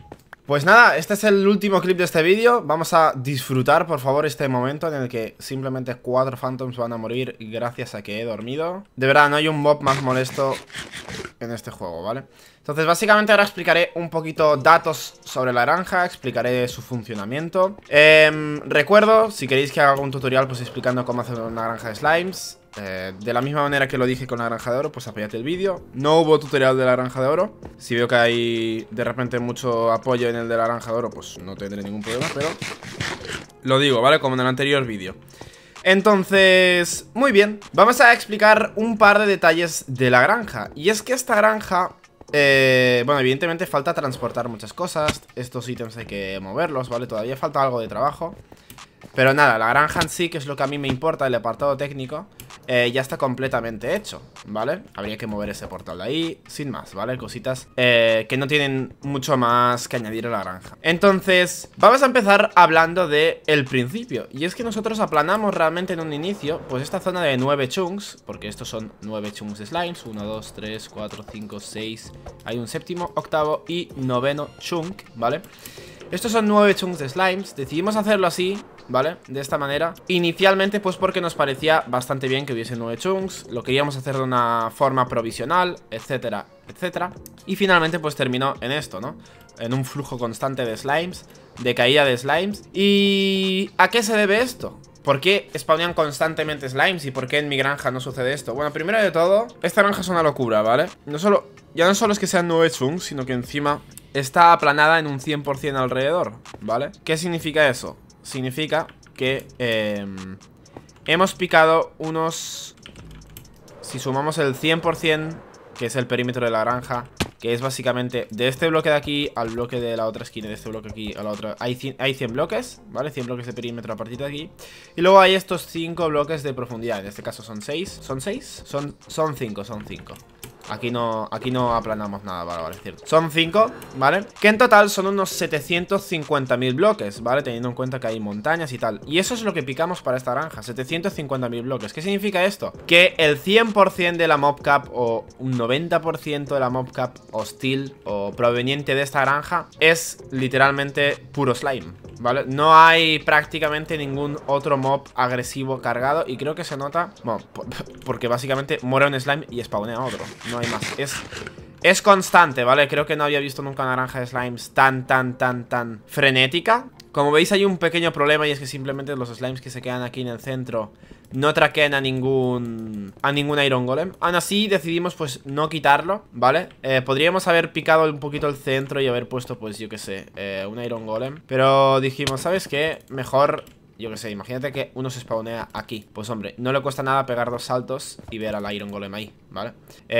Pues nada, este es el último clip de este vídeo. Vamos a disfrutar, por favor, este momento en el que simplemente 4 Phantoms van a morir gracias a que he dormido. De verdad, no hay un mob más molesto en este juego, ¿vale? Entonces, básicamente ahora explicaré un poquito datos sobre la granja, explicaré su funcionamiento. Recuerdo, si queréis que haga un tutorial, pues explicando cómo hacer una granja de slimes. De la misma manera que lo dije con la granja de oro, pues apoyate el vídeo. No hubo tutorial de la granja de oro. Si veo que hay de repente mucho apoyo en el de la granja de oro, pues no tendré ningún problema, pero lo digo, ¿vale? Como en el anterior vídeo. Entonces, muy bien, vamos a explicar un par de detalles de la granja. Y es que esta granja... bueno, evidentemente falta transportar muchas cosas. Estos ítems hay que moverlos, ¿vale? Todavía falta algo de trabajo. Pero nada, la granja en sí, que es lo que a mí me importa, el apartado técnico, ya está completamente hecho, ¿vale? Habría que mover ese portal de ahí, sin más, ¿vale? Cositas que no tienen mucho más que añadir a la granja. Entonces, vamos a empezar hablando del principio. Y es que nosotros aplanamos realmente en un inicio, pues esta zona de 9 chunks, porque estos son 9 chunks de slimes, 1, 2, 3, 4, 5, 6, hay un séptimo, octavo y noveno chunk, ¿vale? Estos son 9 chunks de slimes. Decidimos hacerlo así, ¿vale? De esta manera. Inicialmente, pues porque nos parecía bastante bien que hubiese 9 chunks. Lo queríamos hacer de una forma provisional, etcétera, etcétera. Y finalmente, pues terminó en esto, ¿no? En un flujo constante de slimes, de caída de slimes. ¿Y a qué se debe esto? ¿Por qué spawnean constantemente slimes? ¿Y por qué en mi granja no sucede esto? Bueno, primero de todo, esta granja es una locura, ¿vale? Ya no solo es que sean 9 chunks, sino que encima está aplanada en un 100% alrededor, ¿vale? ¿Qué significa eso? Significa que hemos picado unos... Si sumamos el 100%, que es el perímetro de la granja, que es básicamente de este bloque de aquí al bloque de la otra esquina, de este bloque aquí a la otra, hay 100 bloques, ¿vale? 100 bloques de perímetro a partir de aquí. Y luego hay estos 5 bloques de profundidad, en este caso son 6. ¿Son 6? Son 5, son 5. Aquí no aplanamos nada, vale, cierto. Son 5, ¿vale? Que en total son unos 750.000 bloques, ¿vale? Teniendo en cuenta que hay montañas y tal. Y eso es lo que picamos para esta granja, 750.000 bloques. ¿Qué significa esto? Que el 100% de la mobcap o un 90% de la mobcap hostil o proveniente de esta granja es literalmente puro slime, ¿vale? No hay prácticamente ningún otro mob agresivo cargado. Y creo que se nota, bueno, porque básicamente muere un slime y spawnea otro. No hay más, es constante, ¿vale? Creo que no había visto nunca una granja de slimes tan frenética. Como veis hay un pequeño problema, y es que simplemente los slimes que se quedan aquí en el centro no traquean a ningún Iron Golem. Aún así decidimos pues no quitarlo, ¿vale? Podríamos haber picado un poquito el centro y haber puesto pues yo que sé, un Iron Golem. Pero dijimos, ¿sabes qué? Mejor... Yo que sé, imagínate que uno se spawnea aquí. Pues hombre, no le cuesta nada pegar 2 saltos y ver al Iron Golem ahí, ¿vale?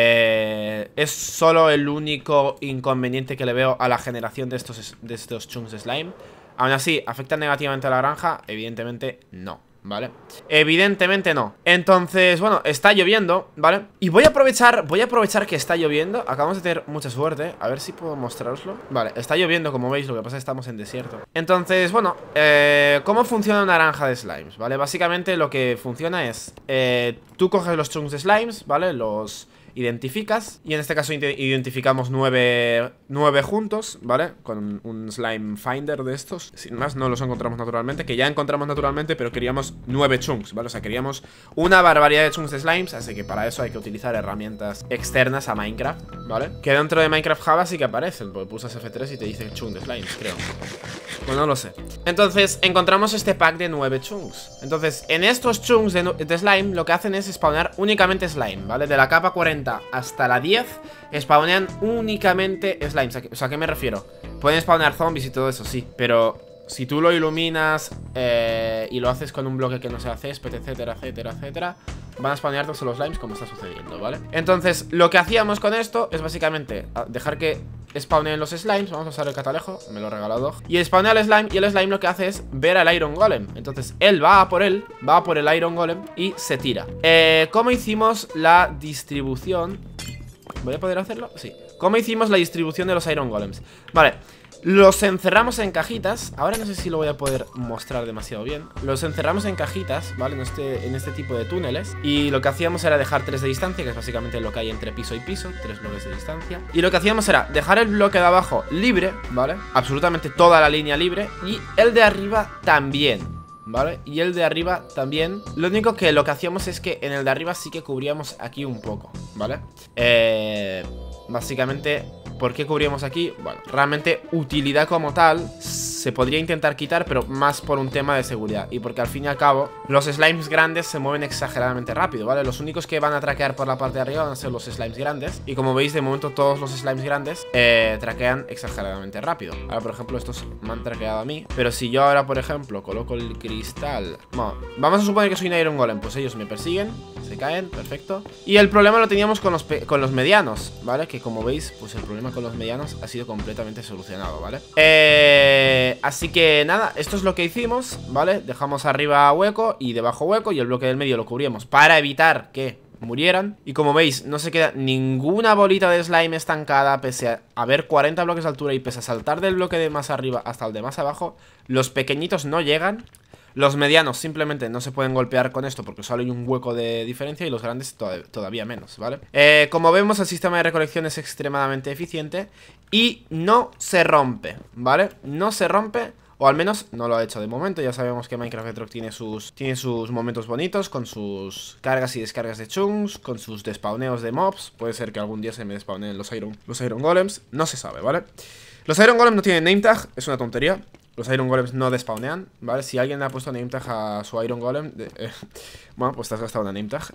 Es solo el único inconveniente que le veo a la generación de estos chunks de slime. Aún así, ¿afecta negativamente a la granja? Evidentemente no, ¿vale? Evidentemente no. Entonces, bueno, está lloviendo, ¿vale? Y voy a aprovechar que está lloviendo. Acabamos de tener mucha suerte. A ver si puedo mostraroslo. Vale, está lloviendo, como veis, lo que pasa es que estamos en desierto. Entonces, bueno, ¿cómo funciona una granja de slimes? ¿Vale? Básicamente lo que funciona es tú coges los chunks de slimes, ¿vale? Los identificas, y en este caso identificamos 9 juntos, ¿vale? Con un slime finder de estos. Sin más, no los encontramos naturalmente, que ya encontramos naturalmente, pero queríamos 9 chunks, ¿vale? O sea, queríamos una barbaridad de chunks de slimes, así que para eso hay que utilizar herramientas externas a Minecraft, ¿vale? Que dentro de Minecraft Java sí que aparecen, porque pulsas F3 y te dice chunk de slimes, creo. Pues no lo sé. Entonces, encontramos este pack de 9 chunks. Entonces, en estos chunks de slime, lo que hacen es spawnar únicamente slime, ¿vale? De la capa 40 hasta la 10 spawnean únicamente slimes. O sea, ¿a qué me refiero? Pueden spawnear zombies y todo eso, sí, pero si tú lo iluminas y lo haces con un bloque que no sea césped, etcétera, etcétera, etcétera, van a spawnear todos los slimes como está sucediendo, ¿vale? Entonces, lo que hacíamos con esto es básicamente dejar que spawneen los slimes. Vamos a usar el catalejo, me lo ha regalado Dog. Y spawnea el slime, y el slime lo que hace es ver al Iron Golem. Entonces él va a por el Iron Golem y se tira. ¿Cómo hicimos la distribución? ¿Voy a poder hacerlo? Sí. ¿Cómo hicimos la distribución de los Iron Golems? Vale, los encerramos en cajitas. Ahora no sé si lo voy a poder mostrar demasiado bien. Los encerramos en cajitas, ¿vale? En este tipo de túneles. Y lo que hacíamos era dejar 3 de distancia, que es básicamente lo que hay entre piso y piso, 3 bloques de distancia. Y lo que hacíamos era dejar el bloque de abajo libre, ¿vale? Absolutamente toda la línea libre. Y el de arriba también, ¿vale? Y el de arriba también. Lo único que lo que hacíamos es que en el de arriba sí que cubríamos aquí un poco, ¿vale? Básicamente, ¿por qué cubríamos aquí? Bueno, realmente utilidad como tal se podría intentar quitar, pero más por un tema de seguridad. Y porque al fin y al cabo los slimes grandes se mueven exageradamente rápido, ¿vale? Los únicos que van a traquear por la parte de arriba van a ser los slimes grandes. Y como veis, de momento todos los slimes grandes traquean exageradamente rápido. Ahora, por ejemplo, estos me han traqueado a mí. Pero si yo ahora, por ejemplo, coloco el cristal... Bueno, vamos a suponer que soy un Iron Golem. Pues ellos me persiguen, se caen, perfecto. Y el problema lo teníamos con los medianos, ¿vale? Que como veis, pues el problema con los medianos ha sido completamente solucionado, ¿vale? Así que nada, esto es lo que hicimos, ¿vale? Dejamos arriba hueco y debajo hueco, y el bloque del medio lo cubríamos para evitar que murieran. Y como veis, no se queda ninguna bolita de slime estancada. Pese a haber 40 bloques de altura y pese a saltar del bloque de más arriba hasta el de más abajo, los pequeñitos no llegan. Los medianos simplemente no se pueden golpear con esto porque solo hay un hueco de diferencia, y los grandes todavía menos, ¿vale? Como vemos, el sistema de recolección es extremadamente eficiente y no se rompe, ¿vale? No se rompe, o al menos no lo ha hecho de momento. Ya sabemos que Minecraft Bedrock tiene sus momentos bonitos, con sus cargas y descargas de chunks, con sus despawneos de mobs. Puede ser que algún día se me despawneen los Iron Golems, no se sabe, ¿vale? Los Iron Golems no tienen name tag, es una tontería. Los Iron Golems no despawnean, ¿vale? Si alguien le ha puesto name tag a su Iron Golem, bueno, pues te has gastado una name tag.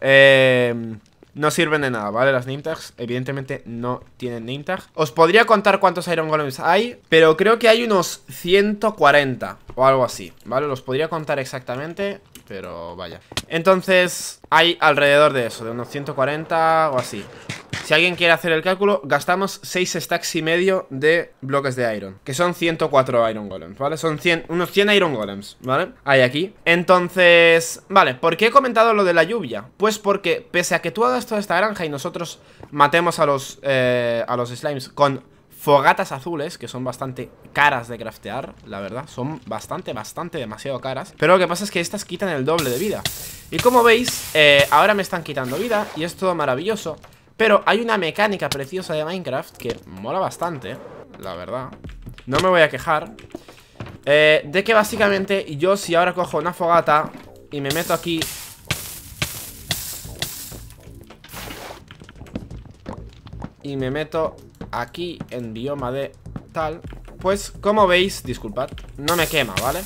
No sirven de nada, ¿vale? Las name tags evidentemente no tienen name tag. Os podría contar cuántos Iron Golems hay, pero creo que hay unos 140 o algo así, ¿vale? Los podría contar exactamente, pero vaya. Entonces hay alrededor de eso, de unos 140 o así. Si alguien quiere hacer el cálculo, gastamos 6 stacks y medio de bloques de iron, que son 104 Iron Golems, ¿vale? Son unos 100 Iron Golems, ¿vale? Hay aquí. Entonces, vale, ¿por qué he comentado lo de la lluvia? Pues porque pese a que tú hagas toda esta granja y nosotros matemos a los slimes con fogatas azules, que son bastante caras de craftear, la verdad, son bastante demasiado caras. Pero lo que pasa es que estas quitan el doble de vida. Y como veis, ahora me están quitando vida y es todo maravilloso. Pero hay una mecánica preciosa de Minecraft que mola bastante, la verdad. No me voy a quejar. De que básicamente yo, si ahora cojo una fogata y me meto aquí, y me meto aquí en bioma de tal, pues como veis, disculpad, no me quema, ¿vale?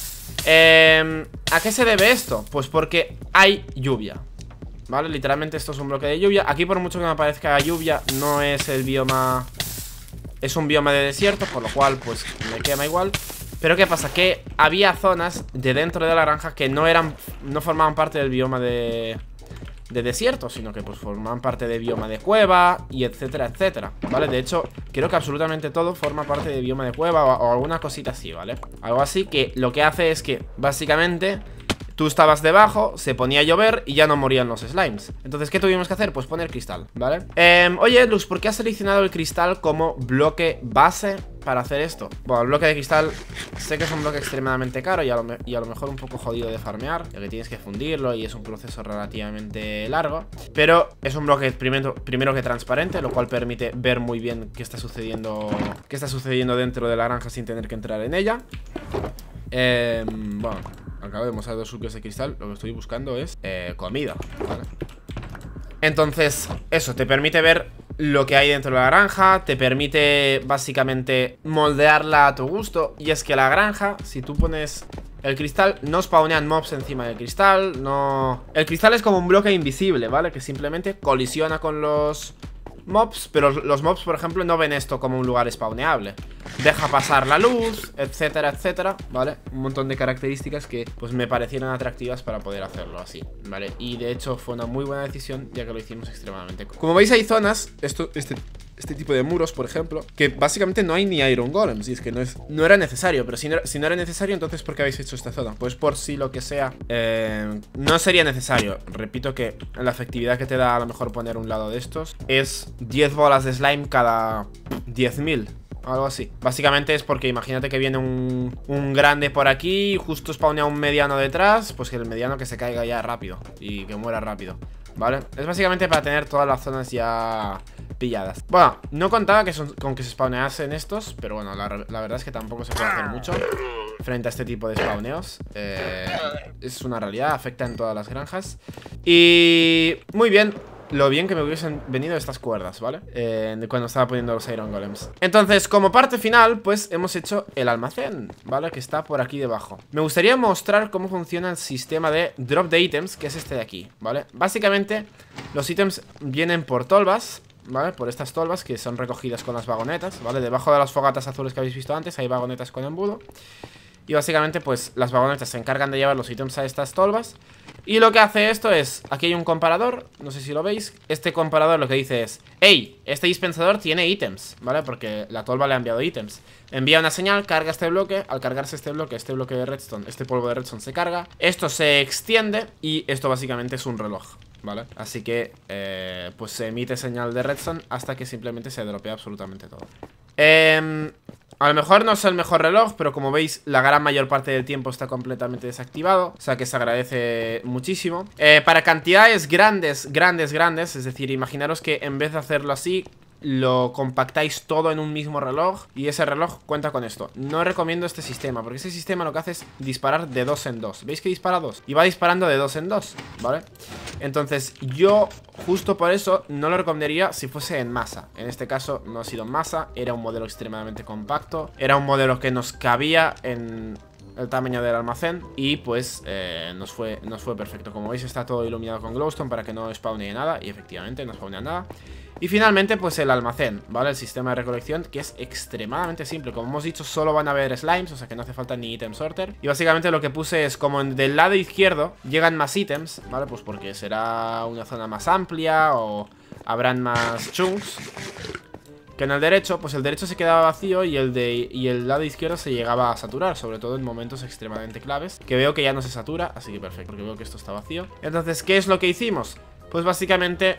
¿A qué se debe esto? Pues porque hay lluvia, ¿vale? Literalmente esto es un bloque de lluvia. Aquí, por mucho que me parezca lluvia, no es el bioma... Es un bioma de desierto, por lo cual, pues, me quema igual. Pero ¿qué pasa? Que había zonas de dentro de la granja que no formaban parte del bioma de desierto, sino que, pues, formaban parte de bioma de cueva y etcétera, etcétera, ¿vale? De hecho, creo que absolutamente todo forma parte de bioma de cueva o alguna cosita así, ¿vale? Algo así que lo que hace es que, básicamente... Tú estabas debajo, se ponía a llover y ya no morían los slimes. Entonces, ¿qué tuvimos que hacer? Pues poner cristal, ¿vale? Oye, Luz, ¿por qué has seleccionado el cristal como bloque base para hacer esto? Bueno, el bloque de cristal sé que es un bloque extremadamente caro y a lo mejor un poco jodido de farmear, ya que tienes que fundirlo y es un proceso relativamente largo. Pero es un bloque primero que transparente, lo cual permite ver muy bien qué está sucediendo dentro de la granja sin tener que entrar en ella. Bueno, acabo de mostrar 2 bloques de cristal. Lo que estoy buscando es comida, ¿vale? Entonces, eso, te permite ver lo que hay dentro de la granja. Te permite, básicamente, moldearla a tu gusto. Y es que la granja, si tú pones el cristal, no spawnean mobs encima del cristal. No... El cristal es como un bloque invisible, ¿vale? Que simplemente colisiona con los mobs, pero los mobs, por ejemplo, no ven esto como un lugar spawneable. Deja pasar la luz, etcétera, etcétera, ¿vale? Un montón de características que, pues, me parecieron atractivas para poder hacerlo así, ¿vale? Y, de hecho, fue una muy buena decisión, ya que lo hicimos extremadamente. Como veis, hay zonas, este tipo de muros, por ejemplo, que básicamente no hay ni Iron Golems. Y es que no era necesario. Pero si no era necesario, entonces ¿por qué habéis hecho esta zona? Pues por si lo que sea no sería necesario. Repito que la efectividad que te da a lo mejor poner un lado de estos es 10 bolas de slime cada 10.000. algo así. Básicamente es porque imagínate que viene un grande por aquí y justo spawnea un mediano detrás. Pues que el mediano que se caiga ya rápido y que muera rápido, ¿vale? Es básicamente para tener todas las zonas ya pilladas. Bueno, no contaba con que se spawneasen estos, pero bueno, la verdad es que tampoco se puede hacer mucho frente a este tipo de spawneos. Es una realidad, afecta en todas las granjas. Y muy bien. Lo bien que me hubiesen venido estas cuerdas, ¿vale? Cuando estaba poniendo los Iron Golems. Entonces, como parte final, pues hemos hecho el almacén, ¿vale? Que está por aquí debajo. Me gustaría mostrar cómo funciona el sistema de drop de ítems, que es este de aquí, ¿vale? Básicamente, los ítems vienen por tolvas, ¿vale? Por estas tolvas que son recogidas con las vagonetas, ¿vale? Debajo de las fogatas azules que habéis visto antes hay vagonetas con embudo. Y básicamente pues las vagonetas se encargan de llevar los ítems a estas tolvas. Y lo que hace esto es, aquí hay un comparador, no sé si lo veis. Este comparador lo que dice es: hey, este dispensador tiene ítems, ¿vale? Porque la tolva le ha enviado ítems. Envía una señal, carga este bloque. Al cargarse este bloque de redstone, este polvo de redstone se carga. Esto se extiende y esto básicamente es un reloj, ¿vale? Así que pues se emite señal de redstone hasta que simplemente se dropea absolutamente todo. A lo mejor no es el mejor reloj, pero como veis, la gran mayor parte del tiempo está completamente desactivado. O sea que se agradece muchísimo. Para cantidades grandes, es decir, imaginaros que en vez de hacerlo así, lo compactáis todo en un mismo reloj y ese reloj cuenta con esto. No recomiendo este sistema, porque ese sistema lo que hace es disparar de 2 en 2. ¿Veis que dispara 2? Y va disparando de 2 en 2, ¿vale? Entonces yo justo por eso no lo recomendaría si fuese en masa. En este caso no ha sido en masa, era un modelo extremadamente compacto, era un modelo que nos cabía en el tamaño del almacén y pues nos fue perfecto. Como veis está todo iluminado con glowstone para que no spawnee nada y efectivamente no spawnea nada. Y finalmente pues el almacén, ¿vale? El sistema de recolección que es extremadamente simple. Como hemos dicho, solo van a haber slimes, o sea que no hace falta ni item sorter. Y básicamente lo que puse es como del lado izquierdo llegan más ítems, ¿vale? Pues porque será una zona más amplia o habrán más chunks. Que en el derecho, pues el derecho se quedaba vacío y el lado izquierdo se llegaba a saturar, sobre todo en momentos extremadamente claves. Que veo que ya no se satura, así que perfecto, porque veo que esto está vacío. Entonces, ¿qué es lo que hicimos? Pues básicamente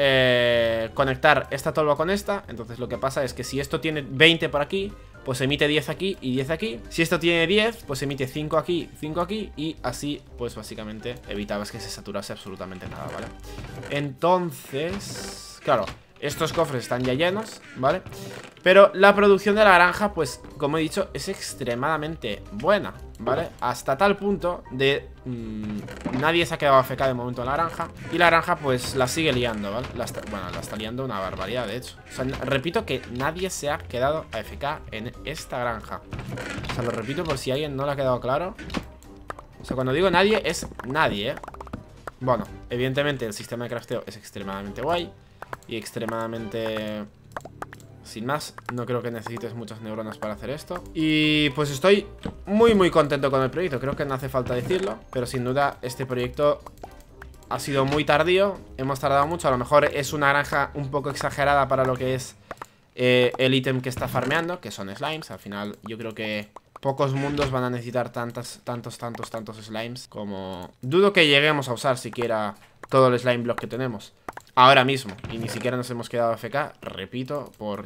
conectar esta tolva con esta. Entonces lo que pasa es que si esto tiene 20 por aquí, pues emite 10 aquí y 10 aquí. Si esto tiene 10, pues emite 5 aquí, 5 aquí. Y así, pues básicamente evitabas que se saturase absolutamente nada, ¿vale? Entonces, claro, estos cofres están ya llenos, ¿vale? Pero la producción de la granja, pues, como he dicho, es extremadamente buena, ¿vale? Hasta tal punto de... nadie se ha quedado AFK de momento en la granja. Y la granja, pues, la sigue liando, ¿vale? la está liando una barbaridad, de hecho. O sea, repito que nadie se ha quedado AFK en esta granja. O sea, lo repito por si a alguien no le ha quedado claro. O sea, cuando digo nadie, es nadie, ¿eh? Bueno, evidentemente el sistema de crafteo es extremadamente guay y extremadamente... sin más, no creo que necesites muchas neuronas para hacer esto. Y pues estoy muy contento con el proyecto. Creo que no hace falta decirlo, pero sin duda este proyecto ha sido muy tardío. Hemos tardado mucho, a lo mejor es una granja un poco exagerada para lo que es el ítem que está farmeando, que son slimes. Al final yo creo que pocos mundos van a necesitar tantos slimes como... dudo que lleguemos a usar siquiera todo el slime block que tenemos ahora mismo. Y ni siquiera nos hemos quedado AFK, repito, por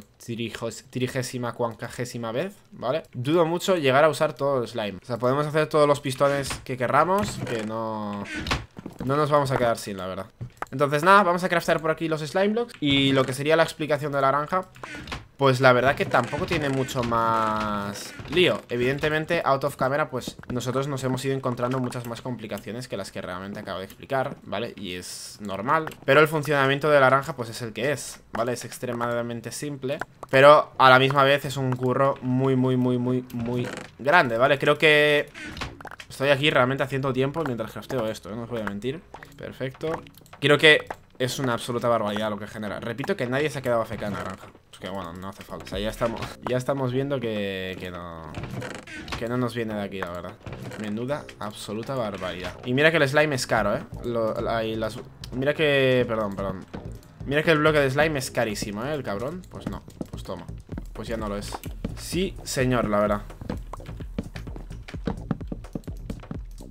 34ª vez, ¿vale? Dudo mucho llegar a usar todo el slime. O sea, podemos hacer todos los pistones que querramos, que no nos vamos a quedar sin, la verdad. Entonces nada, vamos a craftear por aquí los slime blocks. Y lo que sería la explicación de la granja, pues la verdad que tampoco tiene mucho más lío. Evidentemente, out of camera, pues nosotros nos hemos ido encontrando muchas más complicaciones que las que realmente acabo de explicar, ¿vale? Y es normal. Pero el funcionamiento de la granja, pues es el que es, ¿vale? Es extremadamente simple, pero a la misma vez es un curro muy grande, ¿vale? Creo que estoy aquí realmente haciendo tiempo mientras crafteo esto, ¿eh? No os voy a mentir. Perfecto. Creo que es una absoluta barbaridad lo que genera. Repito que nadie se ha quedado AFK en la granja. Es que bueno, no hace falta. O sea, ya estamos viendo que no nos viene de aquí, la verdad. Menuda absoluta barbaridad. Y mira que el slime es caro, ¿eh? Mira que... Perdón. Mira que el bloque de slime es carísimo, ¿eh? El cabrón. Pues no, pues toma. Pues ya no lo es. Sí, señor, la verdad.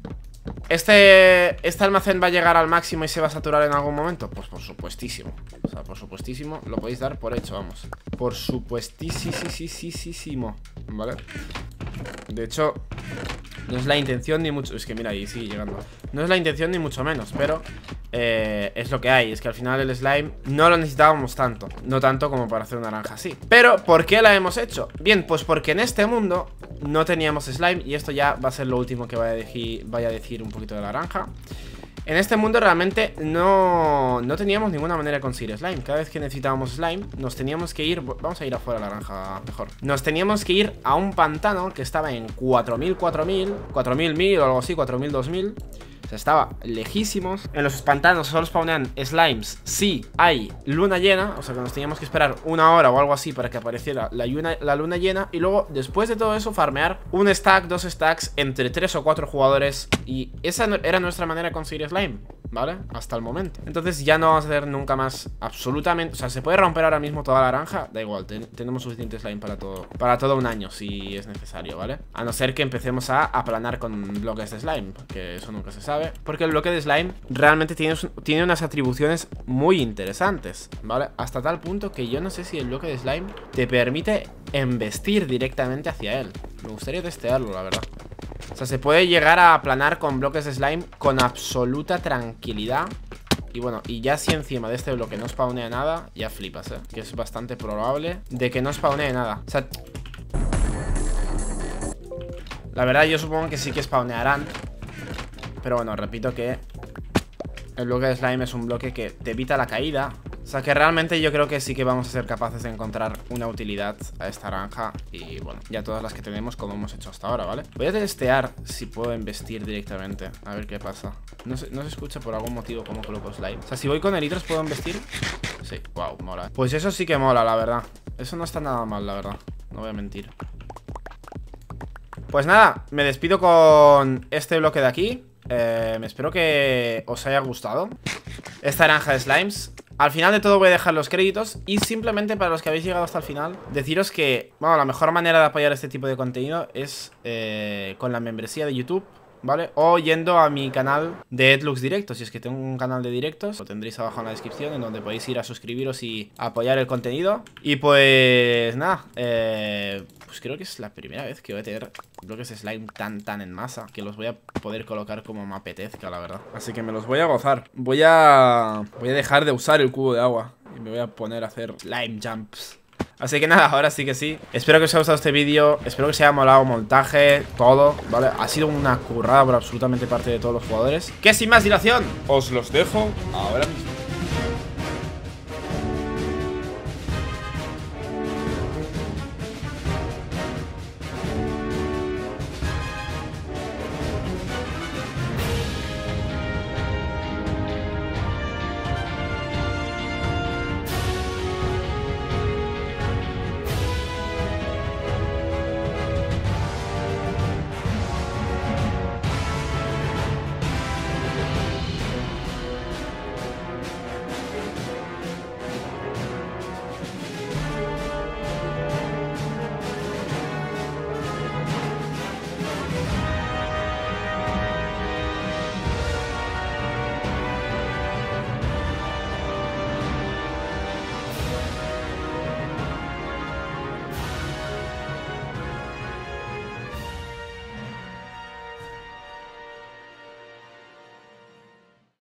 ¿Este almacén va a llegar al máximo y se va a saturar en algún momento? Pues por supuestísimo. O sea, por supuestísimo, lo podéis dar por hecho, vamos. Por supuestísimo, ¿vale? De hecho, no es la intención ni mucho... Es que mira, ahí sigue llegando. No es la intención ni mucho menos, pero es lo que hay. Es que al final el slime no lo necesitábamos tanto. No tanto como para hacer una naranja así. Pero, ¿por qué la hemos hecho? Bien, pues porque en este mundo no teníamos slime. Y esto ya va a ser lo último que vaya a decir un poquito de la naranja. En este mundo realmente no teníamos ninguna manera de conseguir slime. Cada vez que necesitábamos slime nos teníamos que ir... Vamos a ir afuera la naranja mejor. Nos teníamos que ir a un pantano que estaba en 4000, 1000 o algo así, 4000, 2000. O sea, estaba lejísimos. En los pantanos solo spawnean slimes si hay luna llena. O sea que nos teníamos que esperar una hora o algo así para que apareciera la luna llena. Y luego, después de todo eso, farmear un stack, 2 stacks entre 3 o 4 jugadores. Y esa era nuestra manera de conseguir slime, ¿vale? Hasta el momento. Entonces ya no vamos a hacer nunca más absolutamente... O sea, se puede romper ahora mismo toda la naranja. Da igual, tenemos suficiente slime para todo un año si es necesario, ¿vale? A no ser que empecemos a aplanar con bloques de slime, que eso nunca se sabe. Porque el bloque de slime realmente tiene unas atribuciones muy interesantes, ¿vale? Hasta tal punto que yo no sé si el bloque de slime te permite embestir directamente hacia él. Me gustaría testearlo, la verdad. O sea, se puede llegar a aplanar con bloques de slime con absoluta tranquilidad. Y bueno, y ya si encima de este bloque no spawnea nada, ya flipas, ¿eh? Que es bastante probable de que no spawnee nada. O sea, la verdad yo supongo que sí que spawnearán. Pero bueno, repito que el bloque de slime es un bloque que te evita la caída. O sea que realmente yo creo que sí que vamos a ser capaces de encontrar una utilidad a esta naranja. Y bueno, ya todas las que tenemos como hemos hecho hasta ahora, ¿vale? Voy a testear si puedo embestir directamente. A ver qué pasa. No se escucha por algún motivo como coloco slime. O sea, si voy con elitros, ¿puedo embestir? Sí, wow, mola. Pues eso sí que mola, la verdad. Eso no está nada mal, la verdad. No voy a mentir. Pues nada, me despido con este bloque de aquí. Me espero que os haya gustado esta naranja de slimes. Al final de todo voy a dejar los créditos. Y simplemente para los que habéis llegado hasta el final, deciros que, bueno, la mejor manera de apoyar este tipo de contenido es con la membresía de YouTube, ¿vale? O yendo a mi canal de Edlux Directos. Si es que tengo un canal de directos, lo tendréis abajo en la descripción, en donde podéis ir a suscribiros y apoyar el contenido. Y pues nada, pues creo que es la primera vez que voy a tener bloques de slime tan en masa, que los voy a poder colocar como me apetezca, la verdad. Así que me los voy a gozar. Voy a dejar de usar el cubo de agua y me voy a poner a hacer slime jumps. Así que nada, ahora sí que sí. Espero que os haya gustado este vídeo. Espero que os haya molado el montaje, todo, ¿vale? Ha sido una currada por absolutamente parte de todos los jugadores. Que sin más dilación, os los dejo ahora mismo.